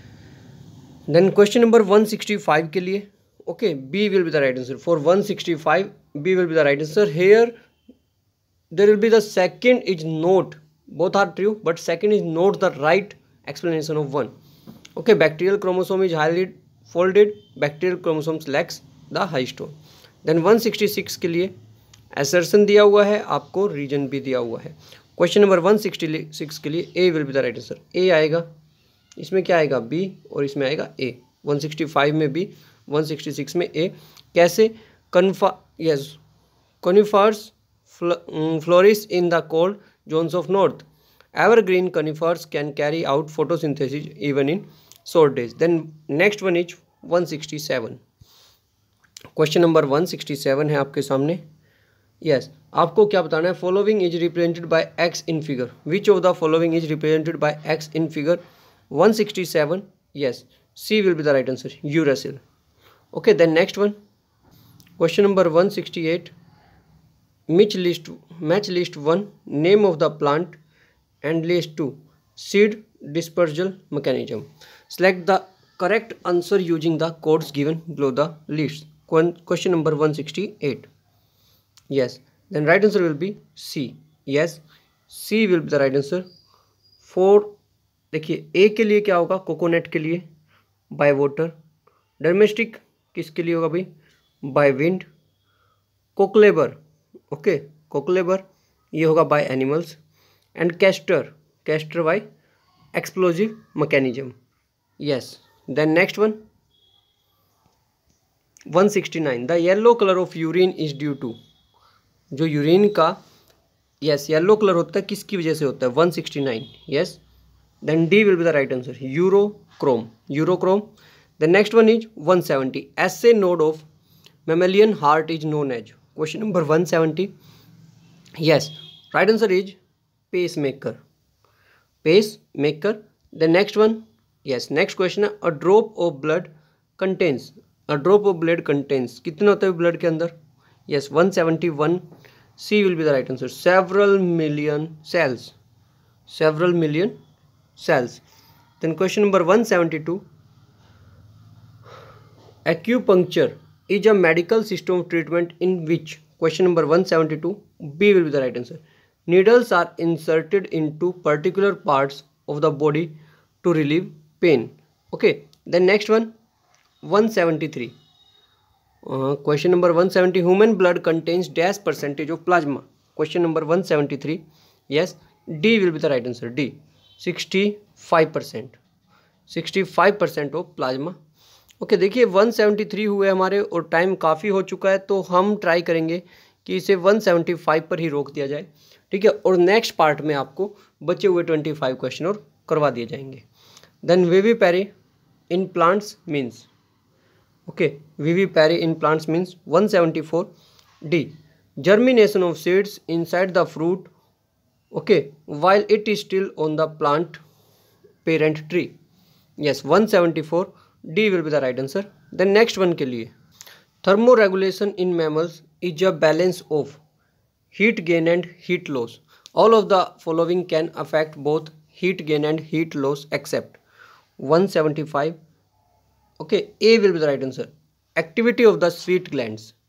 Then question number one sixty-five के लिए, okay, B will be the right answer for one sixty-five, B will be the right answer. Here there will be the second is not, both are true but second is not the right explanation of one. Okay, bacterial chromosome is highly folded, bacterial chromosomes lacks the histone. Then one sixty-six के लिए assertion दिया हुआ है, आपको reason भी दिया हुआ है। क्वेश्चन नंबर one sixty-six के लिए A will be the right answer, A आएगा, इसमें क्या आएगा B और इसमें आएगा A, one sixty-five में B, one sixty-six में A। कैसे? Conifers conifers flourish in the cold zones of north. Evergreen conifers can carry out photosynthesis even in short days. Then next one is one sixty-seven. Question number one sixty-seven है आपके सामने। Yes, आपको क्या बताना है? Following is represented by X in figure. Which of the following is represented by X in figure one sixty-seven? Yes, C will be the right answer, uracil. Okay, then next one. Question number one sixty-eight. Match list, match list one, name of the plant, and list two, seed dispersal mechanism. Select the correct answer using the codes given below the list. Question number one sixty-eight. Yes, then right answer will be C. Yes, C will be the right answer. For देखिए A के लिए क्या होगा? Coconut के लिए by water, domestic किसके लिए होगा भाई? By wind, cocklebur, okay cocklebur ये होगा by animals, and castor, castor by explosive mechanism. Yes, then next one one sixty-nine, the yellow colour of urine is due to, जो urine का yes yellow colour होता है किसकी वजह से होता है? one sixty-nine. Yes, then D will be the right answer, urochrome, urochrome. The next one is one seventy, SA node of mammalian heart is known as, question number one seventy. Yes, right answer is pacemaker, pacemaker. The next one, yes, next question है, a drop of blood contains, a drop of blood contains कितना होता है blood के अंदर? Yes, one seventy-one, C will be the right answer, several million cells, several million cells. Then question number one seventy-two, acupuncture is a medical system of treatment in which, question number one seventy-two, B will be the right answer, needles are inserted into particular parts of the body to relieve pain. Okay, then next one one seventy-three, uh, question number one seventy, human blood contains dash percentage of plasma, question number one seventy-three. Yes, D will be the right answer, D, sixty-five percent, sixty-five percent of plasma. Okay okay, देखिए one seventy-three हुए हमारे और time काफ़ी हो चुका है, तो हम ट्राई करेंगे कि इसे one seventy-five पर ही रोक दिया जाए, ठीक है। और नेक्स्ट पार्ट में आपको बचे हुए पच्चीस क्वेश्चन और करवा दिए जाएंगे। Then vivipary in plants means, okay vivipary in plants means one seventy-four. D, germination of seeds inside the fruit, okay while it is still on the plant parent tree. Yes, one seventy-four, D will be the right answer. Then next one के लिए, thermoregulation in mammals is a balance of heat gain and heat loss. All of the following can affect both heat gain and heat loss except one seventy-five. Okay, A will be the right answer, activity of the sweat glands.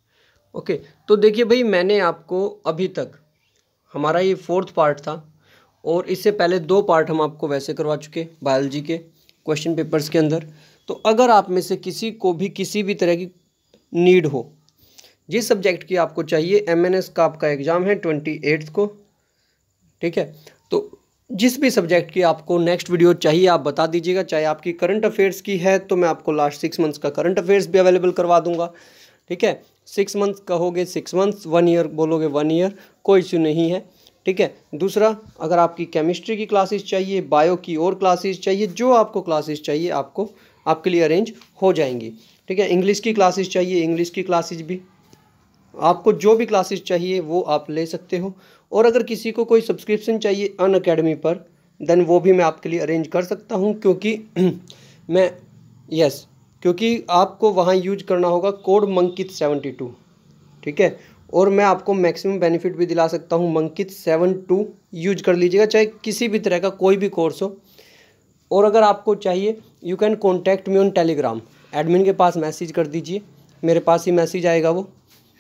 Okay, तो देखिए भाई, मैंने आपको अभी तक, हमारा ये fourth part था और इससे पहले दो पार्ट हम आपको वैसे करवा चुके बायोलॉजी के क्वेश्चन पेपर्स के अंदर। तो अगर आप में से किसी को भी किसी भी तरह की नीड हो, जिस सब्जेक्ट की आपको चाहिए, एमएनएस का आपका एग्ज़ाम है ट्वेंटी एट्थ को, ठीक है, तो जिस भी सब्जेक्ट की आपको नेक्स्ट वीडियो चाहिए आप बता दीजिएगा। चाहे आपकी करंट अफेयर्स की है तो मैं आपको लास्ट सिक्स मंथ्स का करंट अफेयर्स भी अवेलेबल करवा दूंगा, ठीक है। सिक्स मंथ्स कहोगे सिक्स मंथ्स, वन ईयर बोलोगे वन ईयर, कोई इश्यू नहीं है, ठीक है। दूसरा, अगर आपकी केमिस्ट्री की क्लासेस चाहिए, बायो की और क्लासेस चाहिए, जो आपको क्लासेस चाहिए आपको आपके लिए अरेंज हो जाएंगी, ठीक है। इंग्लिश की क्लासेस चाहिए, इंग्लिश की क्लासेस भी, आपको जो भी क्लासेस चाहिए वो आप ले सकते हो। और अगर किसी को कोई सब्सक्रिप्शन चाहिए अनअकैडमी पर, देन वो भी मैं आपके लिए अरेंज कर सकता हूँ, क्योंकि मैं यस क्योंकि आपको वहाँ यूज करना होगा कोड मंकित सेवेंटी टू, ठीक है। और मैं आपको मैक्सिमम बेनिफिट भी दिला सकता हूँ, मंकित सेवन टू यूज कर लीजिएगा, चाहे किसी भी तरह का कोई भी कोर्स हो। और अगर आपको चाहिए, you can contact me on Telegram, admin के पास मैसेज कर दीजिए, मेरे पास ही मैसेज आएगा वो।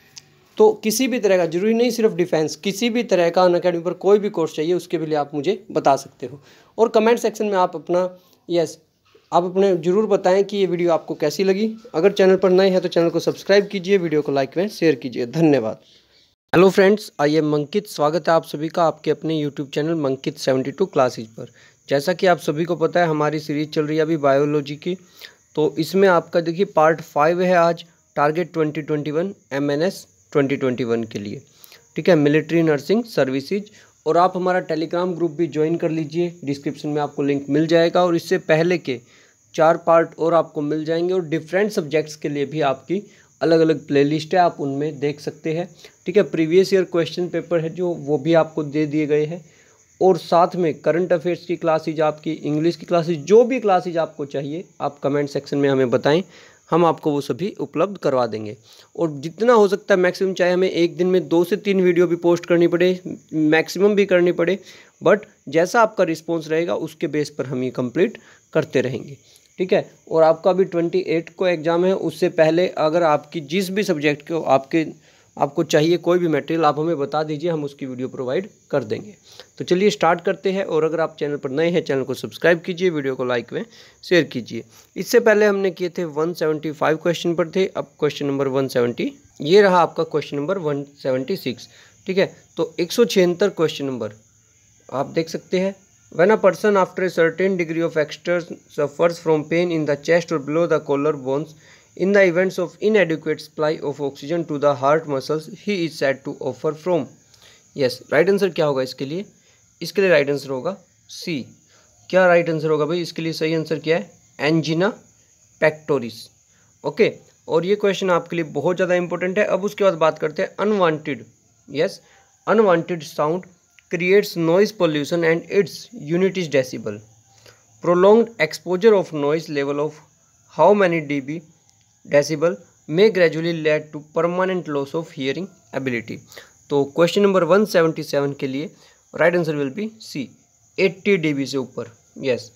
तो किसी भी तरह का, जरूरी नहीं सिर्फ डिफेंस, किसी भी तरह का अनअकैडमी पर कोई भी कोर्स चाहिए उसके लिए आप मुझे बता सकते हो। और कमेंट सेक्शन में आप अपना यस आप अपने ज़रूर बताएं कि ये वीडियो आपको कैसी लगी। अगर चैनल पर नए हैं तो चैनल को सब्सक्राइब कीजिए, वीडियो को लाइक करें, शेयर कीजिए। धन्यवाद। Hello friends, I am Mankit, स्वागत है आप सभी का आपके अपने YouTube channel Mankit seventy two classes पर। जैसा कि आप सभी को पता है, हमारी सीरीज चल रही है अभी बायोलॉजी की, तो इसमें आपका देखिए पार्ट फाइव है आज, target twenty twenty one M N S twenty twenty one के लिए, ठीक है, मिलिट्री नर्सिंग सर्विसेज। और आप हमारा टेलीग्राम ग्रुप भी ज्वाइन कर लीजिए, डिस्क्रिप्शन में आपको लिंक मिल जाएगा। और इससे पहले के चार पार्ट और आपको मिल जाएंगे, और डिफरेंट सब्जेक्ट्स के लिए भी आपकी अलग अलग प्लेलिस्ट है, आप उनमें देख सकते हैं, ठीक है। प्रीवियस ईयर क्वेश्चन पेपर है जो, वो भी आपको दे दिए गए हैं। और साथ में करंट अफेयर्स की क्लासेज, आपकी इंग्लिश की क्लासेज, जो भी क्लासेज आपको चाहिए आप कमेंट सेक्शन में हमें बताएं, हम आपको वो सभी उपलब्ध करवा देंगे। और जितना हो सकता है मैक्सिमम, चाहे हमें एक दिन में दो से तीन वीडियो भी पोस्ट करनी पड़े, मैक्सिमम भी करनी पड़े, बट जैसा आपका रिस्पॉन्स रहेगा उसके बेस पर हम ये कंप्लीट करते रहेंगे, ठीक है। और आपका भी ट्वेंटी एट को एग्ज़ाम है, उससे पहले अगर आपकी जिस भी सब्जेक्ट को आपके आपको चाहिए कोई भी मटेरियल, आप हमें बता दीजिए, हम उसकी वीडियो प्रोवाइड कर देंगे। तो चलिए स्टार्ट करते हैं। और अगर आप चैनल पर नए हैं, चैनल को सब्सक्राइब कीजिए, वीडियो को लाइक में शेयर कीजिए। इससे पहले हमने किए थे वन सेवेंटी फाइव क्वेश्चन पर थे, अब क्वेश्चन नंबर वन सेवेंटी, ये रहा आपका question number one seventy six, ठीक है। तो एक सौ छिहत्तर क्वेश्चन नंबर आप देख सकते हैं। When a person after a certain degree of exertion suffers from pain in the chest or below the collar bones, in the events of inadequate supply of oxygen to the heart muscles, he is said to offer from. Yes, right answer क्या होगा इसके लिए? इसके लिए right answer होगा सी। क्या right answer होगा भाई? इसके लिए सही आंसर क्या है? Angina pectoris. ओके, और ये क्वेश्चन आपके लिए बहुत ज़्यादा इंपॉर्टेंट है। अब उसके बाद बात करते हैं unwanted. Yes, unwanted sound creates noise pollution and its unit is decibel. Prolonged exposure of noise level of how many dB decibel may gradually lead to permanent loss of hearing ability. तो question number one seventy seven के लिए right answer will be C, eighty dB से ऊपर। Yes,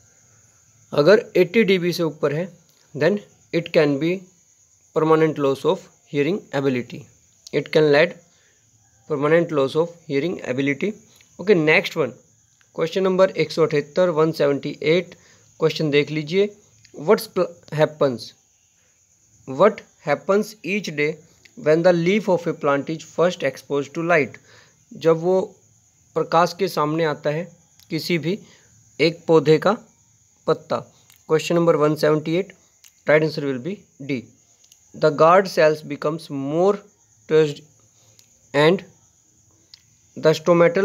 अगर eighty dB से ऊपर है then it can be permanent loss of hearing ability, it can lead permanent loss of hearing ability. Okay, next one question number एक सौ अठहत्तर one seventy eight question देख लीजिए। What's happens what happens each day when the leaf of a plant is first expose to light. जब वो प्रकाश के सामने आता है किसी भी एक पौधे का पत्ता। Question number one seventy eight, right answer will be D. The guard cells becomes more touched and the stomatal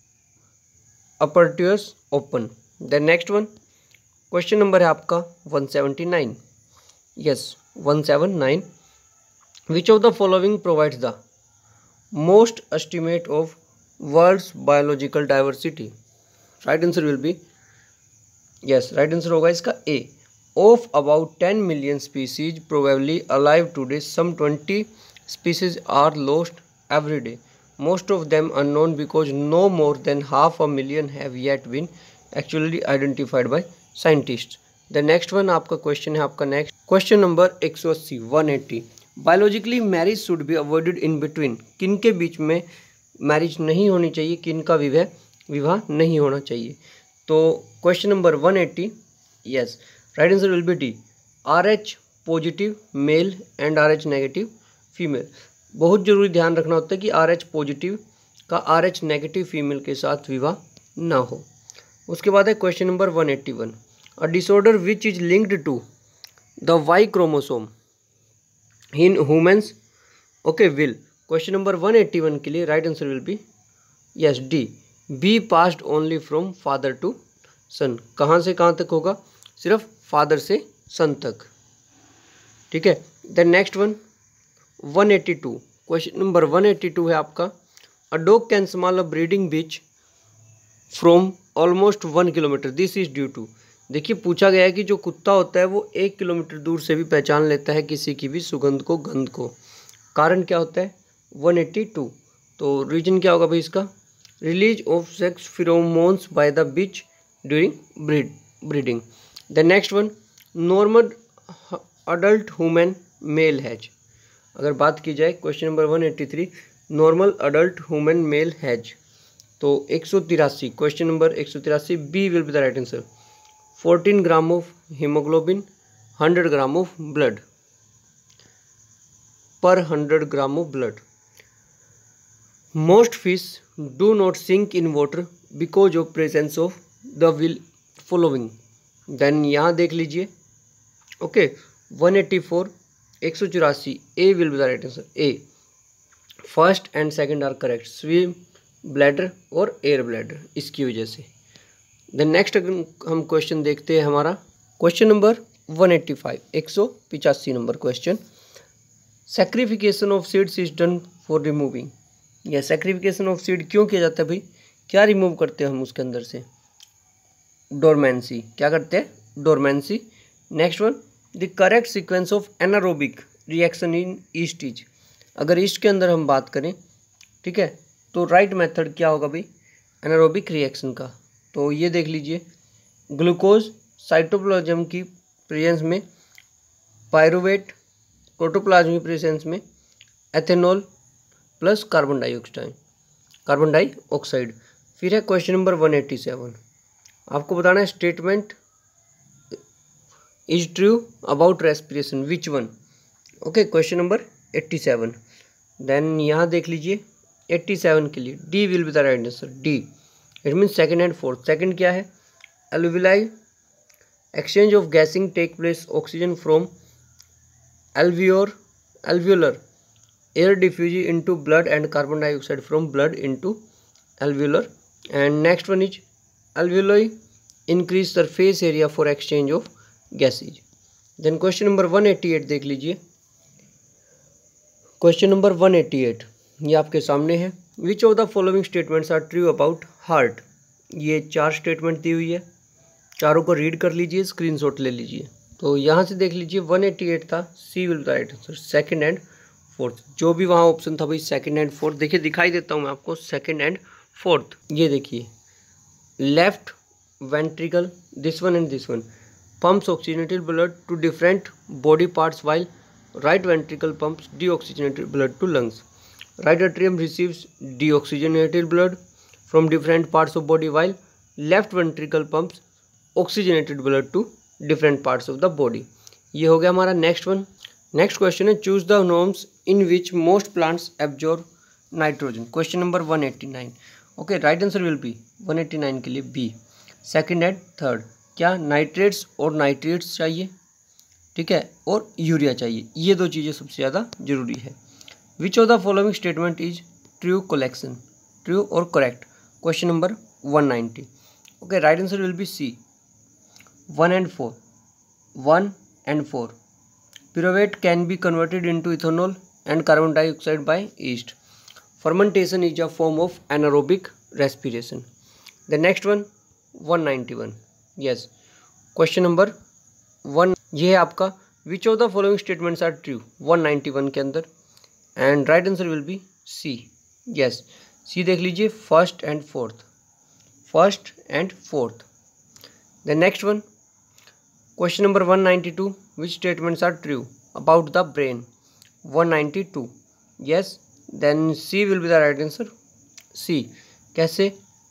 apertures open. The next one question number है आपका one seventy nine. Yes, one seventy nine, which of the following provides the most estimate of world's biological diversity? right answer will be yes, right answer होगा इसका A, of about ten million species probably alive today, some twenty species are lost every day. Most of them unknown because no more than half a million have yet been actually identified by scientists. The next one आपका question है आपका next question number एक सौ अस्सी one eighty, biologically marriage should be avoided in between, किन के बीच में marriage नहीं होनी चाहिए, किन का विवाह विवाह नहीं होना चाहिए। तो question number one eighty, yes, right answer will be D, R H positive male and R H negative female. बहुत जरूरी ध्यान रखना होता है कि आर एच पॉजिटिव का आर एच नेगेटिव फीमेल के साथ विवाह ना हो। उसके बाद है question number one eighty one, a disorder which is linked to the Y chromosome in humans, okay will. Question number one eighty one के लिए right answer will be yes D, B passed only from father to son. कहाँ से कहाँ तक होगा, सिर्फ father से सन तक, ठीक है। Then next one one eighty two, question number one eighty two है आपका, a dog can smell a breeding bitch from almost one kilometre, this is due to. देखिए पूछा गया है कि जो कुत्ता होता है वो एक किलोमीटर दूर से भी पहचान लेता है किसी की भी सुगंध को, गंध को। कारण क्या होता है वन एट्टी टू, तो रीजन क्या होगा भाई इसका, release of sex pheromones by the bitch during breed breeding. The next one, normal adult human male has. अगर बात की जाए question number one eighty three, normal adult human male has, तो एक सौ तिरासी, क्वेश्चन नंबर एक सौ तिरासी, B will be the right answer, fourteen gram of haemoglobin, hundred gram of blood per hundred gram of blood. Most fish do not sink in water because of presence of the will following. Then यहाँ देख लीजिए, okay, one eighty four, एक सौ चौरासी, A will be the right answer, A, first and second are correct, swim bladder और air bladder, इसकी वजह से। देन नेक्स्ट हम क्वेश्चन देखते हैं हमारा question number one eighty five, एक सौ पिचासी number question, scarification of seeds is done for removing. या सैक्रिफिकेशन ऑफ सीड क्यों किया जाता है भाई, क्या रिमूव करते हैं हम उसके अंदर से, डोरमेंसी, क्या करते हैं dormancy. Next one, the correct sequence of anaerobic reaction in yeast is. अगर ईस्ट के अंदर हम बात करें, ठीक है, तो राइट मेथड क्या होगा भाई एनारोबिक रिएक्शन का, तो ये देख लीजिए, ग्लूकोज साइटोप्लाज्म की प्रेजेंस में, पायरुवेट प्रोटोप्लाज्म की प्रेजेंस में, ethanol plus carbon dioxide carbon dioxide. फिर है question number one eighty seven, आपको बताना है statement is true about respiration which one, okay, question number eighty seven. Then यहाँ देख लीजिए एट्टी सेवन के लिए D will be the right answer, D, it mean second and fourth. Second क्या है, alveoli exchange of gassing take place oxygen from alveolar alveolar air diffuses into blood and carbon dioxide from blood into alveolar. And next one is alveoli increase surface area for exchange of gases. Then question number one eighty eight देख लीजिए, question number one eighty eight ये आपके सामने है, which of the following statements are true about heart. ये चार statement दी हुई है, चारों को रीड कर लीजिए, स्क्रीनशॉट ले लीजिए। तो यहाँ से देख लीजिए वन एट्टी एट था, C will be the right answer, second and fourth. जो भी वहाँ ऑप्शन था भाई सेकंड एंड फोर्थ, देखिए दिखाई देता हूँ मैं आपको सेकंड एंड फोर्थ। ये देखिए left ventricle, this one and this one pumps oxygenated blood to different body parts while right ventricle pumps deoxygenated blood to lungs. Right atrium receives deoxygenated blood from different parts of body while left ventricle pumps oxygenated blood to different parts of the body. ये हो गया हमारा next one. Next question है choose the norms in which most plants absorb nitrogen, question number one eighty nine. Okay, right answer will be one eighty nine के लिए B, second and third. क्या nitrates और nitrates चाहिए, ठीक है, और urea चाहिए, ये दो चीज़ें सबसे ज़्यादा जरूरी है। Which of the following statement is true collection, true और correct, question number one ninety. Okay, right answer will be C, one and four, one and four. Pyruvate can be converted into ethanol and carbon dioxide by yeast. Fermentation is a form of anaerobic respiration. The next one one ninety one, yes, question number one, ये है आपका which of the following statements are true one ninety one के अंदर, and right answer will be C, yes, C देख लीजिए, first and fourth, first and fourth. The next one question number one ninety two, which statements are true about the brain, one ninety two, yes, then C will be the right answer, C. कैसे,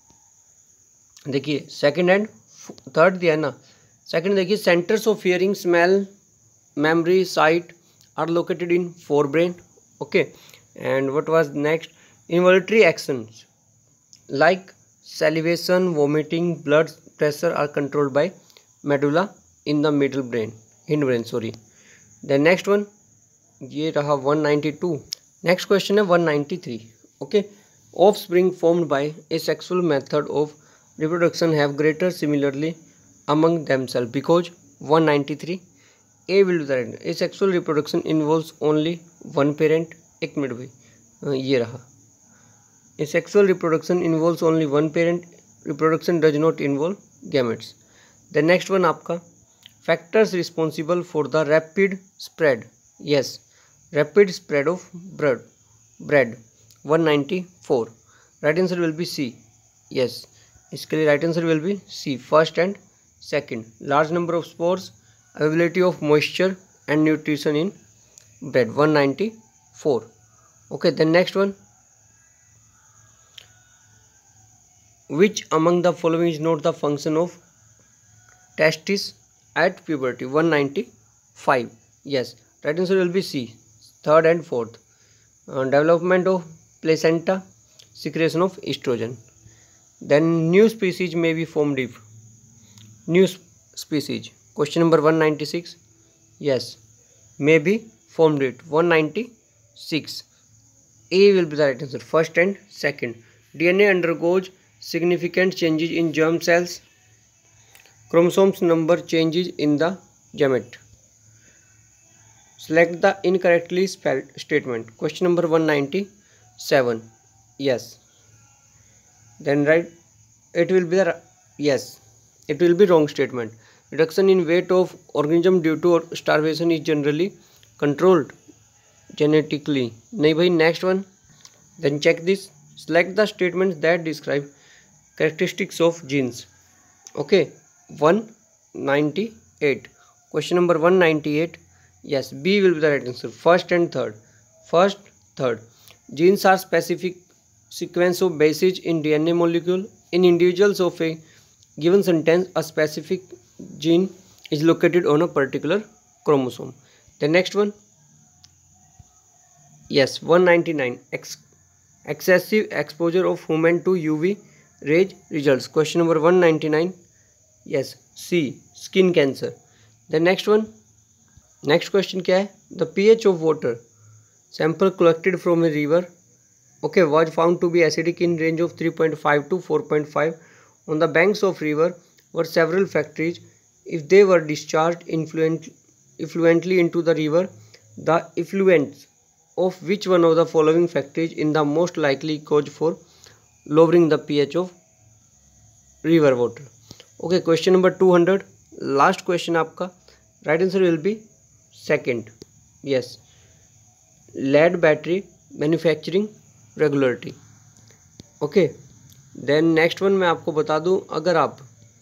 देखिए second and third दिया है ना, second देखिए centres of hearing, smell, memory, sight are located in forebrain. Okay, and what was next? Involuntary actions like salivation, vomiting, blood pressure are controlled by medulla in the middle brain, hindbrain, sorry. The next one, ये रहा one ninety two. Next question है one ninety three. Okay, offspring formed by asexual method of reproduction have greater similarly among themselves because one ninety three A will be the right. asexual reproduction involves only one parent, एक मिनट भाई, ये रहा, asexual reproduction involves only one parent, reproduction does not involve gametes. The next one आपका factors responsible for the rapid spread, yes, rapid spread of bread, bread one ninety four, right answer will be C, yes, इसके लिए right answer will be C, first and second. Large number of spores, availability of moisture and nutrition in bread one ninety four. Okay, then next one, which among the following is not the function of testis at puberty one ninety five, yes, right answer will be C, third and fourth. uh, development of placenta, secretion of estrogen. Then new species may be formed if, new species, question number one ninety six, yes, may be formed it one ninety six, A will be the right answer, first and second. D N A undergoes significant changes in germ cells, chromosomes number changes in the gamete. Select the incorrectly spelled statement, question number one ninety seven, yes, then right, it will be the, yes, it will be wrong statement. Reduction in weight of organism due to starvation is generally controlled genetically, नहीं भाई. Next one, then check this, select the statements that describe characteristics of genes. Okay, one ninety eight, question number one ninety eight, yes, B will be the right answer, first and third, first, third. Genes are specific sequence of bases in D N A molecule. In individuals of a given sentence, a specific gene is located on a particular chromosome. The next one, yes, one ninety nine, Ex excessive exposure of human to U V rays results, question number one ninety nine, yes, C, skin cancer. The next one, next question क्या है, the pH of water sample collected from a river, okay, was found to be acidic in range of three point five to four point five. On the banks of river were several factories. If they were discharged influent, effluently into the river, the effluents of which one of the following factories in the most likely cause for lowering the pH of river water? Okay, question number two hundred, last question आपका, right answer will be second, yes, lead battery manufacturing regularity. Okay, then next one मैं आपको बता दूं, अगर आप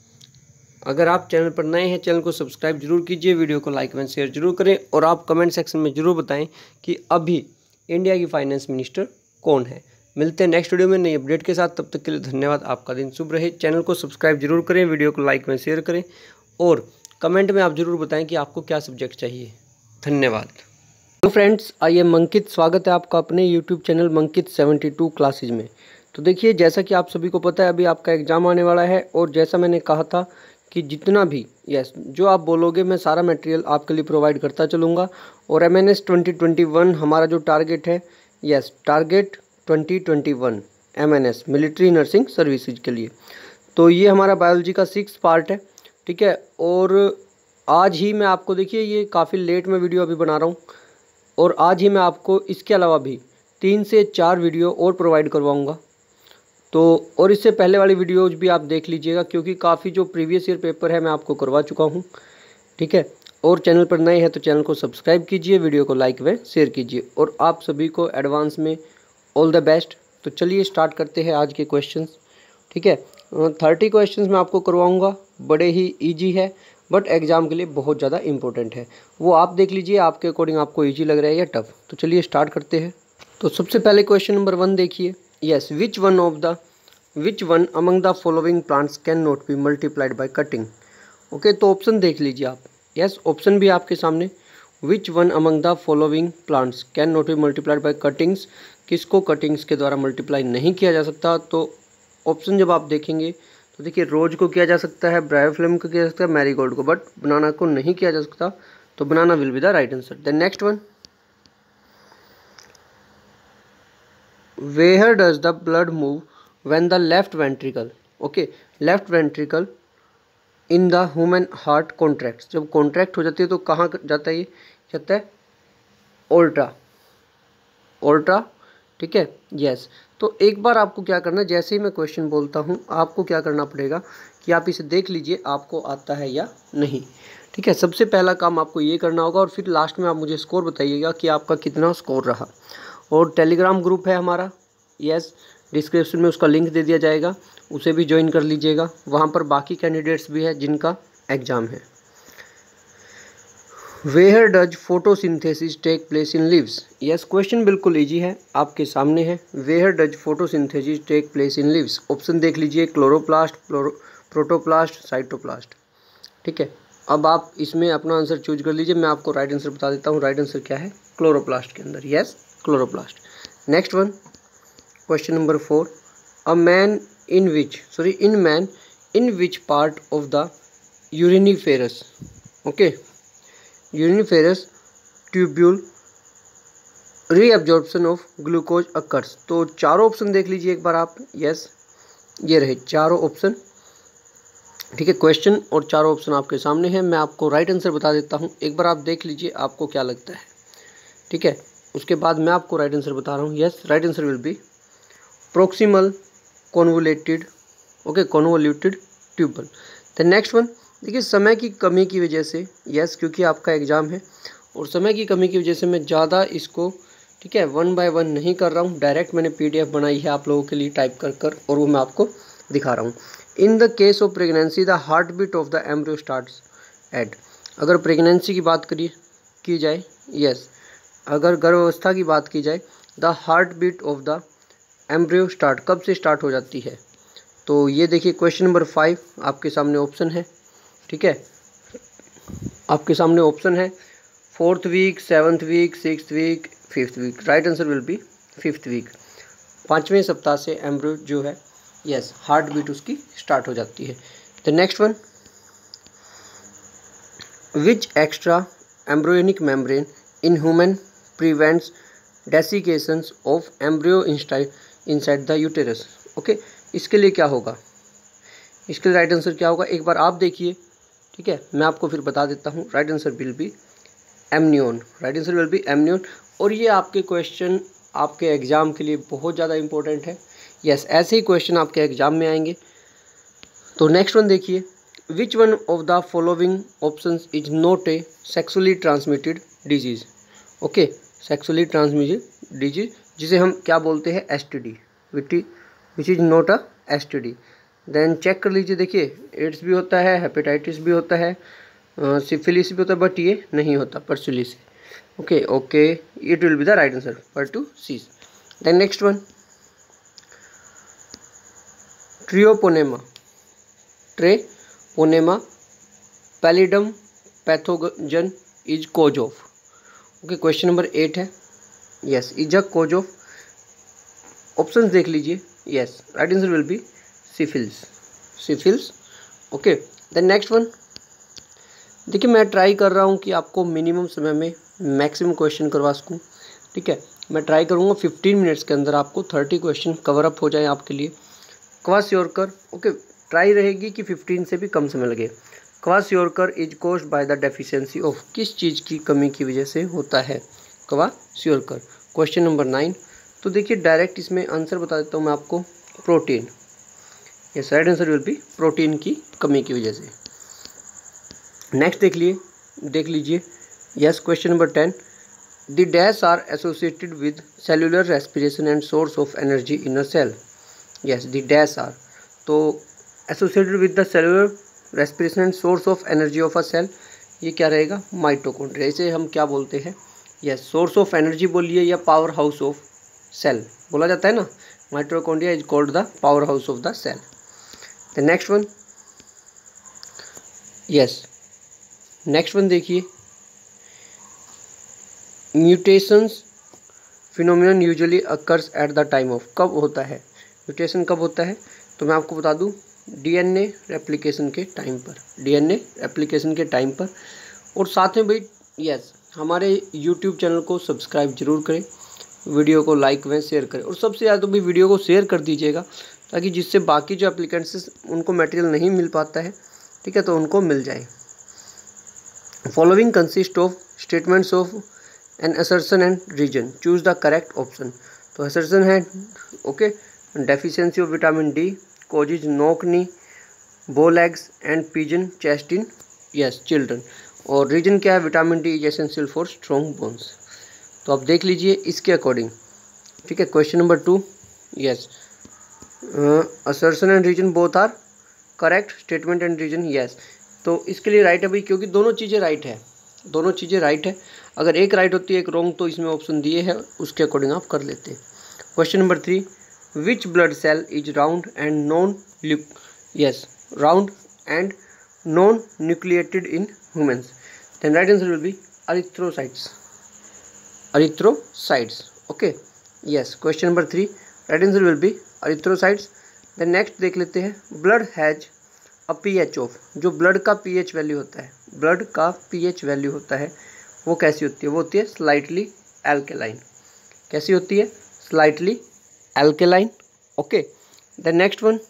अगर आप channel पर नए हैं, चैनल को सब्सक्राइब जरूर कीजिए, वीडियो को लाइक एंड शेयर जरूर करें, और आप कमेंट सेक्शन में जरूर बताएं कि अभी इंडिया की फाइनेंस मिनिस्टर कौन है। मिलते हैं नेक्स्ट वीडियो में नई अपडेट के साथ, तब तक के लिए धन्यवाद, आपका दिन शुभ रहे। चैनल को सब्सक्राइब जरूर करें, वीडियो को लाइक एंड शेयर करें, और कमेंट में आप जरूर बताएँ कि आपको क्या सब्जेक्ट चाहिए। धन्यवाद। तो फ्रेंड्स, आई एम अंकित, स्वागत है आपका अपने YouTube channel Mankit seventy two classes में। तो देखिए, जैसा कि आप सभी को पता है, अभी आपका एग्ज़ाम आने वाला है, और जैसा मैंने कहा था कि जितना भी यस जो आप बोलोगे मैं सारा मटेरियल आपके लिए प्रोवाइड करता चलूँगा। और M N S twenty twenty one हमारा जो टारगेट है, yes target twenty twenty one M N S military nursing services के लिए, तो ये हमारा बायोलॉजी का सिक्स पार्ट है, ठीक है। और आज ही मैं आपको, देखिए ये काफ़ी लेट में वीडियो अभी बना रहा हूँ, और आज ही मैं आपको इसके अलावा भी तीन से चार वीडियो और प्रोवाइड करवाऊँगा। तो और इससे पहले वाली वीडियोज भी आप देख लीजिएगा, क्योंकि काफ़ी जो प्रीवियस ईयर पेपर है मैं आपको करवा चुका हूँ, ठीक है। और चैनल पर नए हैं तो चैनल को सब्सक्राइब कीजिए, वीडियो को लाइक व शेयर कीजिए, और आप सभी को एडवांस में ऑल द बेस्ट। तो चलिए स्टार्ट करते हैं आज के क्वेश्चंस, ठीक है। थर्टी क्वेश्चंस मैं आपको करवाऊँगा, बड़े ही ईजी है, बट एग्ज़ाम के लिए बहुत ज़्यादा इंपॉर्टेंट है। वो आप देख लीजिए आपके अकॉर्डिंग आपको ईजी लग रहा है या टफ। तो चलिए स्टार्ट करते हैं। तो सबसे पहले क्वेश्चन नंबर वन देखिए, yes which one of the which one among the following plants can not be multiplied by cutting. Okay, तो ऑप्शन देख लीजिए आप। यस, ऑप्शन भी आपके सामने, which one among the following plants can not be multiplied by cuttings, किसको cuttings के द्वारा मल्टीप्लाई नहीं किया जा सकता। तो ऑप्शन जब आप देखेंगे तो देखिए रोज को किया जा सकता है, ब्रायोफ्लेम को किया जा सकता है, मैरीगोल्ड को, बट बनाना को नहीं किया जा सकता। तो banana will be the right answer. Then next one, where does the blood move when the left ventricle, okay, left ventricle in the human heart contracts, जब कॉन्ट्रैक्ट हो जाती है तो कहाँ जाता है, ये जाता है ओल्ट्रा, ओल्ट्रा, ठीक है, यस। तो एक बार आपको क्या करना है, जैसे ही मैं क्वेश्चन बोलता हूँ आपको क्या करना पड़ेगा कि आप इसे देख लीजिए आपको आता है या नहीं, ठीक है। सबसे पहला काम आपको ये करना होगा और फिर लास्ट में आप मुझे स्कोर बताइएगा कि आपका कितना स्कोर रहा। और टेलीग्राम ग्रुप है हमारा, यस, डिस्क्रिप्शन में उसका लिंक दे दिया जाएगा, उसे भी ज्वाइन कर लीजिएगा। वहाँ पर बाकी कैंडिडेट्स भी है जिनका एग्ज़ाम है। Where does photosynthesis take place in leaves, yes, question बिल्कुल इजी है, आपके सामने है। Where does photosynthesis take place in leaves, option देख लीजिए, क्लोरोप्लास्ट, प्रोटोप्लास्ट, साइटोप्लास्ट, ठीक है। अब आप इसमें अपना आंसर चूज कर लीजिए, मैं आपको राइट आंसर बता देता हूँ। राइट आंसर क्या है, क्लोरोप्लास्ट के अंदर, yes, chloroplast. Next one, question number four, a man in which sorry in man in which part of the uriniferous, okay, uriniferous tubule reabsorption of glucose occurs. तो चारों option देख लीजिए एक बार आप, यस, ये रहे चारों ऑप्शन, ठीक है। क्वेश्चन और चारों ऑप्शन आपके सामने हैं, मैं आपको राइट आंसर बता देता हूँ, एक बार आप देख लीजिए आपको क्या लगता है, ठीक है। उसके बाद मैं आपको राइट आंसर बता रहा हूँ। Yes, right answer will be proximal convoluted, okay, convoluted tubule. The next one, देखिए समय की कमी की वजह से, यस, क्योंकि आपका एग्ज़ाम है और समय की कमी की वजह से मैं ज़्यादा इसको, ठीक है, वन बाय वन नहीं कर रहा हूँ, डायरेक्ट मैंने पीडीएफ बनाई है आप लोगों के लिए टाइप कर कर और वो मैं आपको दिखा रहा हूँ। In the case of pregnancy the heart beat of the embryo starts at, अगर प्रेगनेंसी की बात करिए की जाए, यस, अगर गर्भावस्था की बात की जाए, the heart beat of the embryo start कब से स्टार्ट हो जाती है। तो ये देखिए क्वेश्चन नंबर फाइव आपके सामने ऑप्शन है, ठीक है, आपके सामने ऑप्शन है, fourth week, seventh week, six week, fifth week. Right answer will be fifth week, पाँचवें सप्ताह से एम्ब्रियो जो है, यस, हार्ट बीट उसकी स्टार्ट हो जाती है। The next one, which extra embryonic membrane in human prevents desiccations of embryo inside the uterus, okay, इसके लिए क्या होगा, इसके लिए राइट आंसर क्या होगा, एक बार आप देखिए, ठीक है, मैं आपको फिर बता देता हूँ। Right answer will be amnion, right answer will be amnion. और ये आपके क्वेश्चन आपके एग्ज़ाम के लिए बहुत ज़्यादा इंपॉर्टेंट है, यस, ऐसे ही क्वेश्चन आपके एग्ज़ाम में आएंगे। तो नेक्स्ट वन देखिए, which one of the following options is not a sexually transmitted disease, okay, sexually transmitted disease जिसे हम क्या बोलते हैं, S T D, which is not a S T D. Then check कर लीजिए, देखिए एड्स भी होता है, हेपेटाइटिस भी होता है, सिफिलिस भी होता है, बट ये नहीं होता पर्सुलिस, okay okay, it will be the right answer पर to C. Then next one, treponema treponema pallidum pathogen is cause of, okay, question number eight है, yes, is a cause of. Options देख लीजिए, yes, right answer will be syphilis, syphilis, okay. Then next one, देखिए मैं try कर रहा हूँ कि आपको मिनिमम समय में मैक्सिमम क्वेश्चन करवा सकूँ, ठीक है, मैं ट्राई करूँगा फिफ्टीन मिनट्स के अंदर आपको थर्टी क्वेश्चन कवर अप हो जाए आपके लिए। क्वासियोरकर, ओके, ट्राई रहेगी कि फिफ्टीन से भी कम समय लगे। Kwashiorkor is caused by the deficiency of, किस चीज़ की कमी की वजह से होता है क्वासियोरकर, क्वेश्चन नंबर नाइन। तो देखिए डायरेक्ट इसमें आंसर बता देता हूँ मैं आपको, protein, yes, right answer will be protein की कमी की वजह से। नेक्स्ट देख लिए देख लीजिए yes, question number ten, the dash are associated with cellular respiration and source of energy in a cell, yes, the dash are, तो associated with the cellular respiration and source of energy of a cell, ये क्या रहेगा, mitochondria. इसे हम क्या बोलते हैं, yes source of energy बोलिए या पावर हाउस ऑफ सेल बोला जाता है ना। Mitochondria is called the power house of the cell. The next one, yes next one देखिए, mutations phenomenon usually occurs at the time of, कब होता है म्यूटेशन, कब होता है, तो मैं आपको बता दूं डीएनए रेप्लिकेशन के टाइम पर, डीएनए रेप्लिकेशन के टाइम पर। और साथ में भाई यस हमारे यूट्यूब चैनल को सब्सक्राइब जरूर करें, वीडियो को लाइक व शेयर करें, और सबसे ज़्यादा तो भाई वीडियो को शेयर कर दीजिएगा, ताकि जिससे बाकी जो एप्लीकेंट्स उनको मटेरियल नहीं मिल पाता है, ठीक है, तो उनको मिल जाए। Following consist of statements of an assertion and reason, choose the correct option. तो असर्शन है okay, deficiency of vitamin D causes knock knee, bow legs and pigeon chest in yes children। और रीजन क्या है, vitamin D is essential for strong bones. तो आप देख लीजिए इसके अकॉर्डिंग, ठीक है। Question number two, yes assertion and reason both are correct, statement and reason yes. तो इसके लिए राइट है भाई, क्योंकि दोनों चीज़ें राइट है, दोनों चीज़ें राइट है। अगर एक राइट होती है एक रॉन्ग, तो इसमें ऑप्शन दिए हैं उसके अकॉर्डिंग आप कर लेते हैं। Question number three, which blood cell is round and non yes round and non nucleated in humans? Then right answer will be erythrocytes, erythrocytes okay yes। question number three, right answer will be erythrocytes। then next देख लेते हैं, blood has a pH of, जो blood का pH value होता है, blood का pH value होता है वो कैसी होती है, वो होती है slightly alkaline। कैसी होती है, slightly alkaline okay। the next one,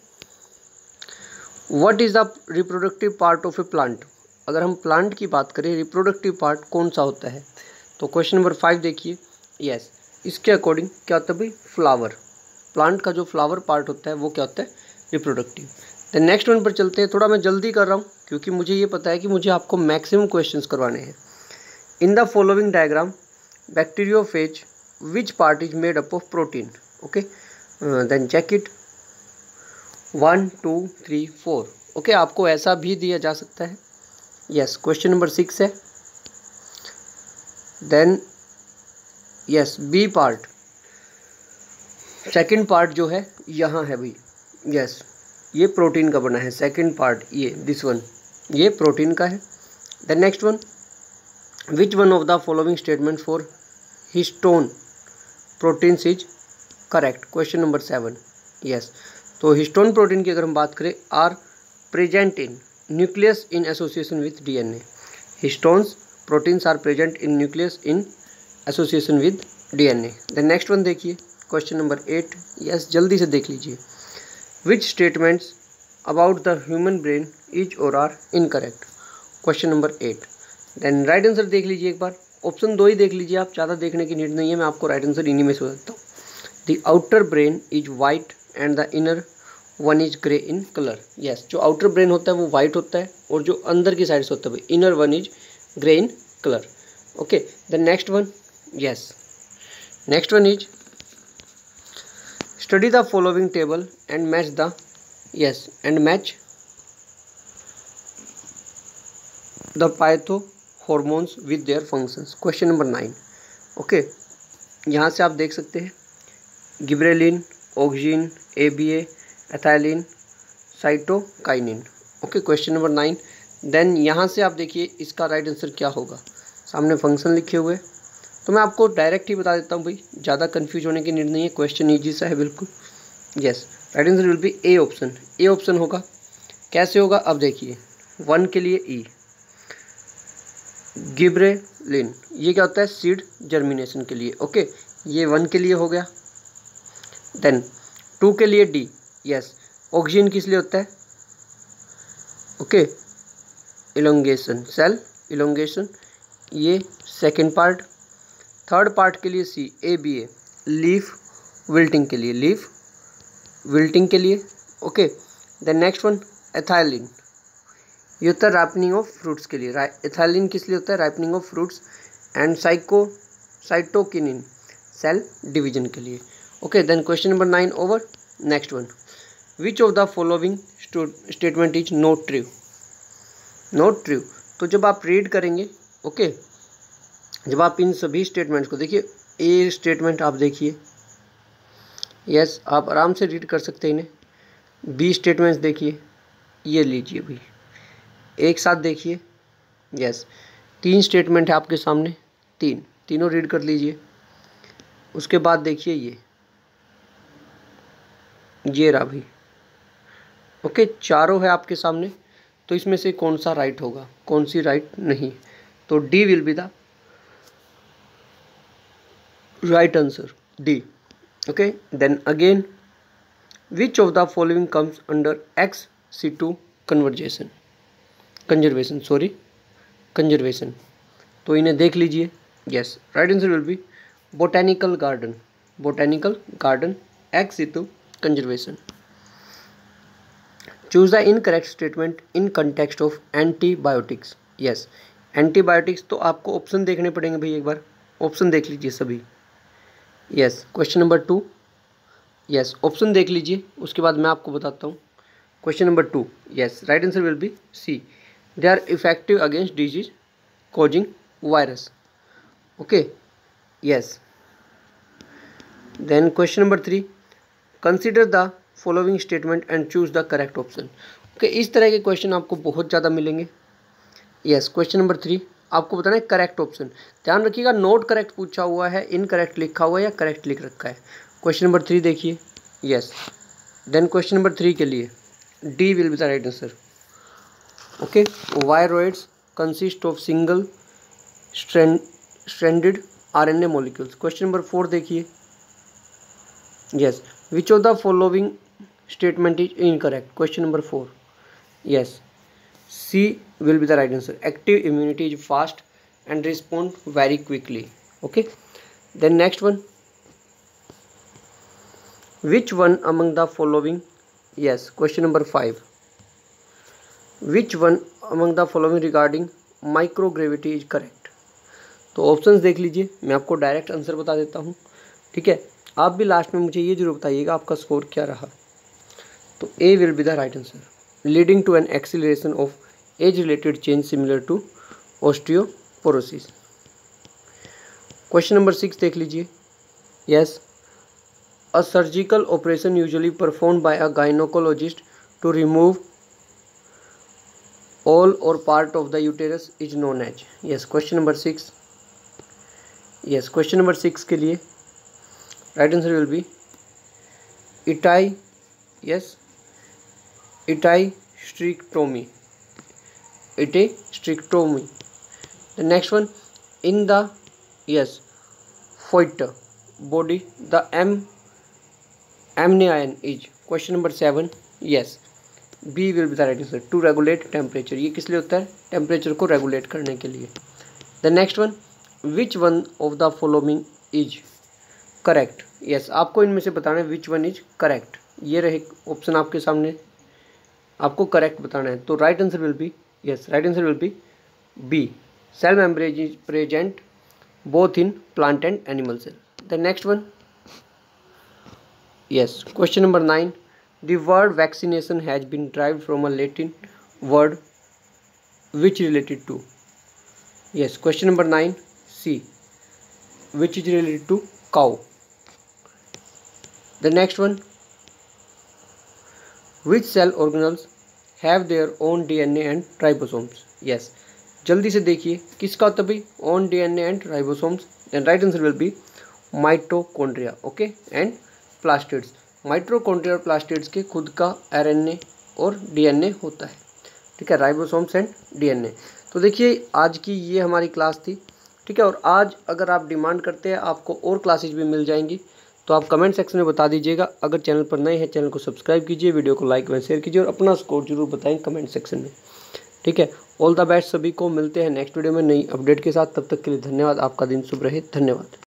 what is the reproductive part of a plant? अगर हम प्लांट की बात करें रिप्रोडक्टिव पार्ट कौन सा होता है, तो क्वेश्चन नंबर फाइव देखिए, यस इसके अकॉर्डिंग क्या होता है भाई, फ्लावर, प्लांट का जो फ्लावर पार्ट होता है वो क्या होता है, रिप्रोडक्टिव। द नेक्स्ट वन पर चलते हैं, थोड़ा मैं जल्दी कर रहा हूँ क्योंकि मुझे ये पता है कि मुझे आपको मैक्सिमम क्वेश्चंस करवाने हैं। In the following diagram bacteriophage which part is made up of protein okay, then check it one two three four okay. आपको ऐसा भी दिया जा सकता है, यस क्वेश्चन नंबर सिक्स है। Then yes B part, second part जो है यहाँ है भाई, यस ये प्रोटीन का बना है, सेकंड पार्ट ये दिस वन ये प्रोटीन का है। Then next one, which one of the following statement for histone proteins is correct, question number seven yes. तो हिस्टोन प्रोटीन की अगर हम बात करें, are present in nucleus in association with DNA, histones proteins are present in nucleus in association with DNA. Then next one देखिए question number eight, yes जल्दी से देख लीजिए, विच statements about the human brain is और are incorrect, question number eight. Then right answer देख लीजिए एक बार, option दो ही देख लीजिए आप, ज़्यादा देखने की नीड नहीं है, मैं आपको राइट आंसर इन्हीं में से बताता हूँ। The outer brain is white and the inner one is grey in colour, yes जो आउटर ब्रेन होता है वो वाइट होता है और जो अंदर की साइड से होता है inner one is grey in colour okay. The next one, yes next one is study the following table and match the yes and match the phyto hormones with their functions, question number nine okay. यहाँ से आप देख सकते हैं gibberellin, auxin, A B A, ethylene, cytokinin okay, question number nine. Then यहाँ से आप देखिए इसका राइट आंसर क्या होगा, सामने फंक्शन लिखे हुए, तो मैं आपको डायरेक्ट ही बता देता हूँ भाई, ज़्यादा कंफ्यूज होने की नीड नहीं है, क्वेश्चन ईजी सा है बिल्कुल। Yes right answer will be A option, A option होगा। कैसे होगा अब देखिए, वन के लिए ई, गिबरेलिन ये क्या होता है, सीड जर्मिनेशन के लिए ओके, ये वन के लिए हो गया। देन टू के लिए डी, यस ऑक्सिन किस लिए होता है ओके, इलोंगेशन, सेल इलोंगेशन, ये सेकंड पार्ट। थर्ड पार्ट के लिए C, A B A, leaf wilting के लिए, लीफ विल्टिंग के लिए okay. Then next one ethylene, ये होता है राइपनिंग ऑफ फ्रूट्स के लिए, एथाइलिन किस लिए होता है, ripening of fruits. And cyto cytokinin cell division के लिए okay. Then question number nine over. Next one, which of the following statement is not true, not true. तो जब आप रीड करेंगे, ओके, जब आप इन सभी स्टेटमेंट्स को देखिए, ए स्टेटमेंट आप देखिए, यस आप आराम से रीड कर सकते हैं इन्हें। बी स्टेटमेंट्स देखिए, ये लीजिए भाई एक साथ देखिए, यस तीन स्टेटमेंट है आपके सामने, तीन तीनों रीड कर लीजिए। उसके बाद देखिए ये ये रहा भाई, ओके चारों है आपके सामने। तो इसमें से कौन सा राइट होगा, कौन सी राइट नहीं, तो D will be the right answer, D. Okay then again, which of the following comes under ex situ conversation conservation sorry conservation. तो इन्हें देख लीजिए, yes right answer will be botanical garden, botanical garden ex situ conservation. Choose the incorrect statement in context of antibiotics. Yes antibiotics, तो आपको option देखने पड़ेंगे भाई, एक बार ऑप्शन देख लीजिए सभी। Yes question number two, yes option देख लीजिए, उसके बाद मैं आपको बताता हूँ। Question number two, yes right answer will be C, they are effective against disease causing virus. Okay yes then question number three, consider the following statement and choose the correct option. Okay इस तरह के question आपको बहुत ज़्यादा मिलेंगे। Yes question number three, आपको बताना है करेक्ट ऑप्शन। ध्यान रखिएगा, नोट करेक्ट पूछा हुआ है, इनकरेक्ट लिखा हुआ है या करेक्ट लिख रखा है। क्वेश्चन नंबर थ्री देखिए, yes then question number three के लिए D will be the right answer. Okay viroids consist of single strand stranded RNA molecules. Question number four देखिए, yes which of the following statement is incorrect. Question number four, yes C will be the right answer, active immunity is fast and respond very quickly. Okay then next one, which one among the following, yes question number five, which one among the following regarding microgravity is correct। तो options देख लीजिए, मैं आपको direct answer बता देता हूँ, ठीक है। आप भी लास्ट में मुझे ये जरूर बताइएगा आपका स्कोर क्या रहा। तो A will be the right answer, leading to an acceleration of age related change similar to osteoporosis. Question number six देख लीजिए, yes a surgical operation usually perform by a gynaecologist to remove all और part of the uterus is known as. Yes question number six, yes question number six के लिए right answer will be इटाई, yes hysterectomy, it a strictomy। The next one, in the yes foetus body the m amnion is। question number seven, yes B will be the right answer, to regulate temperature। ये किस लिए होता है, temperature को regulate करने के लिए। The next one, which one of the following is correct। yes आपको इनमें से बताना है which one is correct। ये रहे ऑप्शन आपके सामने, आपको करेक्ट बताना है। तो right answer will be, yes right answer will be B, cell membrane is present both in plant and animal cell। the next one, yes question number nine, the word vaccination has been derived from a Latin word which related to। yes question number nine, C, which is related to cow। the next one, which cell organelles have their own D N A and ribosomes। yes जल्दी से देखिए किसका होता है भाई, own D N A and ribosomes। then right answer will be mitochondria, okay and plastids। mitochondria और plastids के खुद का R N A और D N A होता है, ठीक है, ribosomes and D N A। तो देखिए आज की ये हमारी क्लास थी, ठीक है। और आज अगर आप डिमांड करते हैं आपको और क्लासेज भी मिल जाएंगी, तो आप कमेंट सेक्शन में बता दीजिएगा। अगर चैनल पर नए हैं चैनल को सब्सक्राइब कीजिए, वीडियो को लाइक व शेयर कीजिए और अपना स्कोर जरूर बताएं कमेंट सेक्शन में, ठीक है। ऑल द बेस्ट सभी को, मिलते हैं नेक्स्ट वीडियो में नई अपडेट के साथ। तब तक के लिए धन्यवाद, आपका दिन शुभ रहे, धन्यवाद।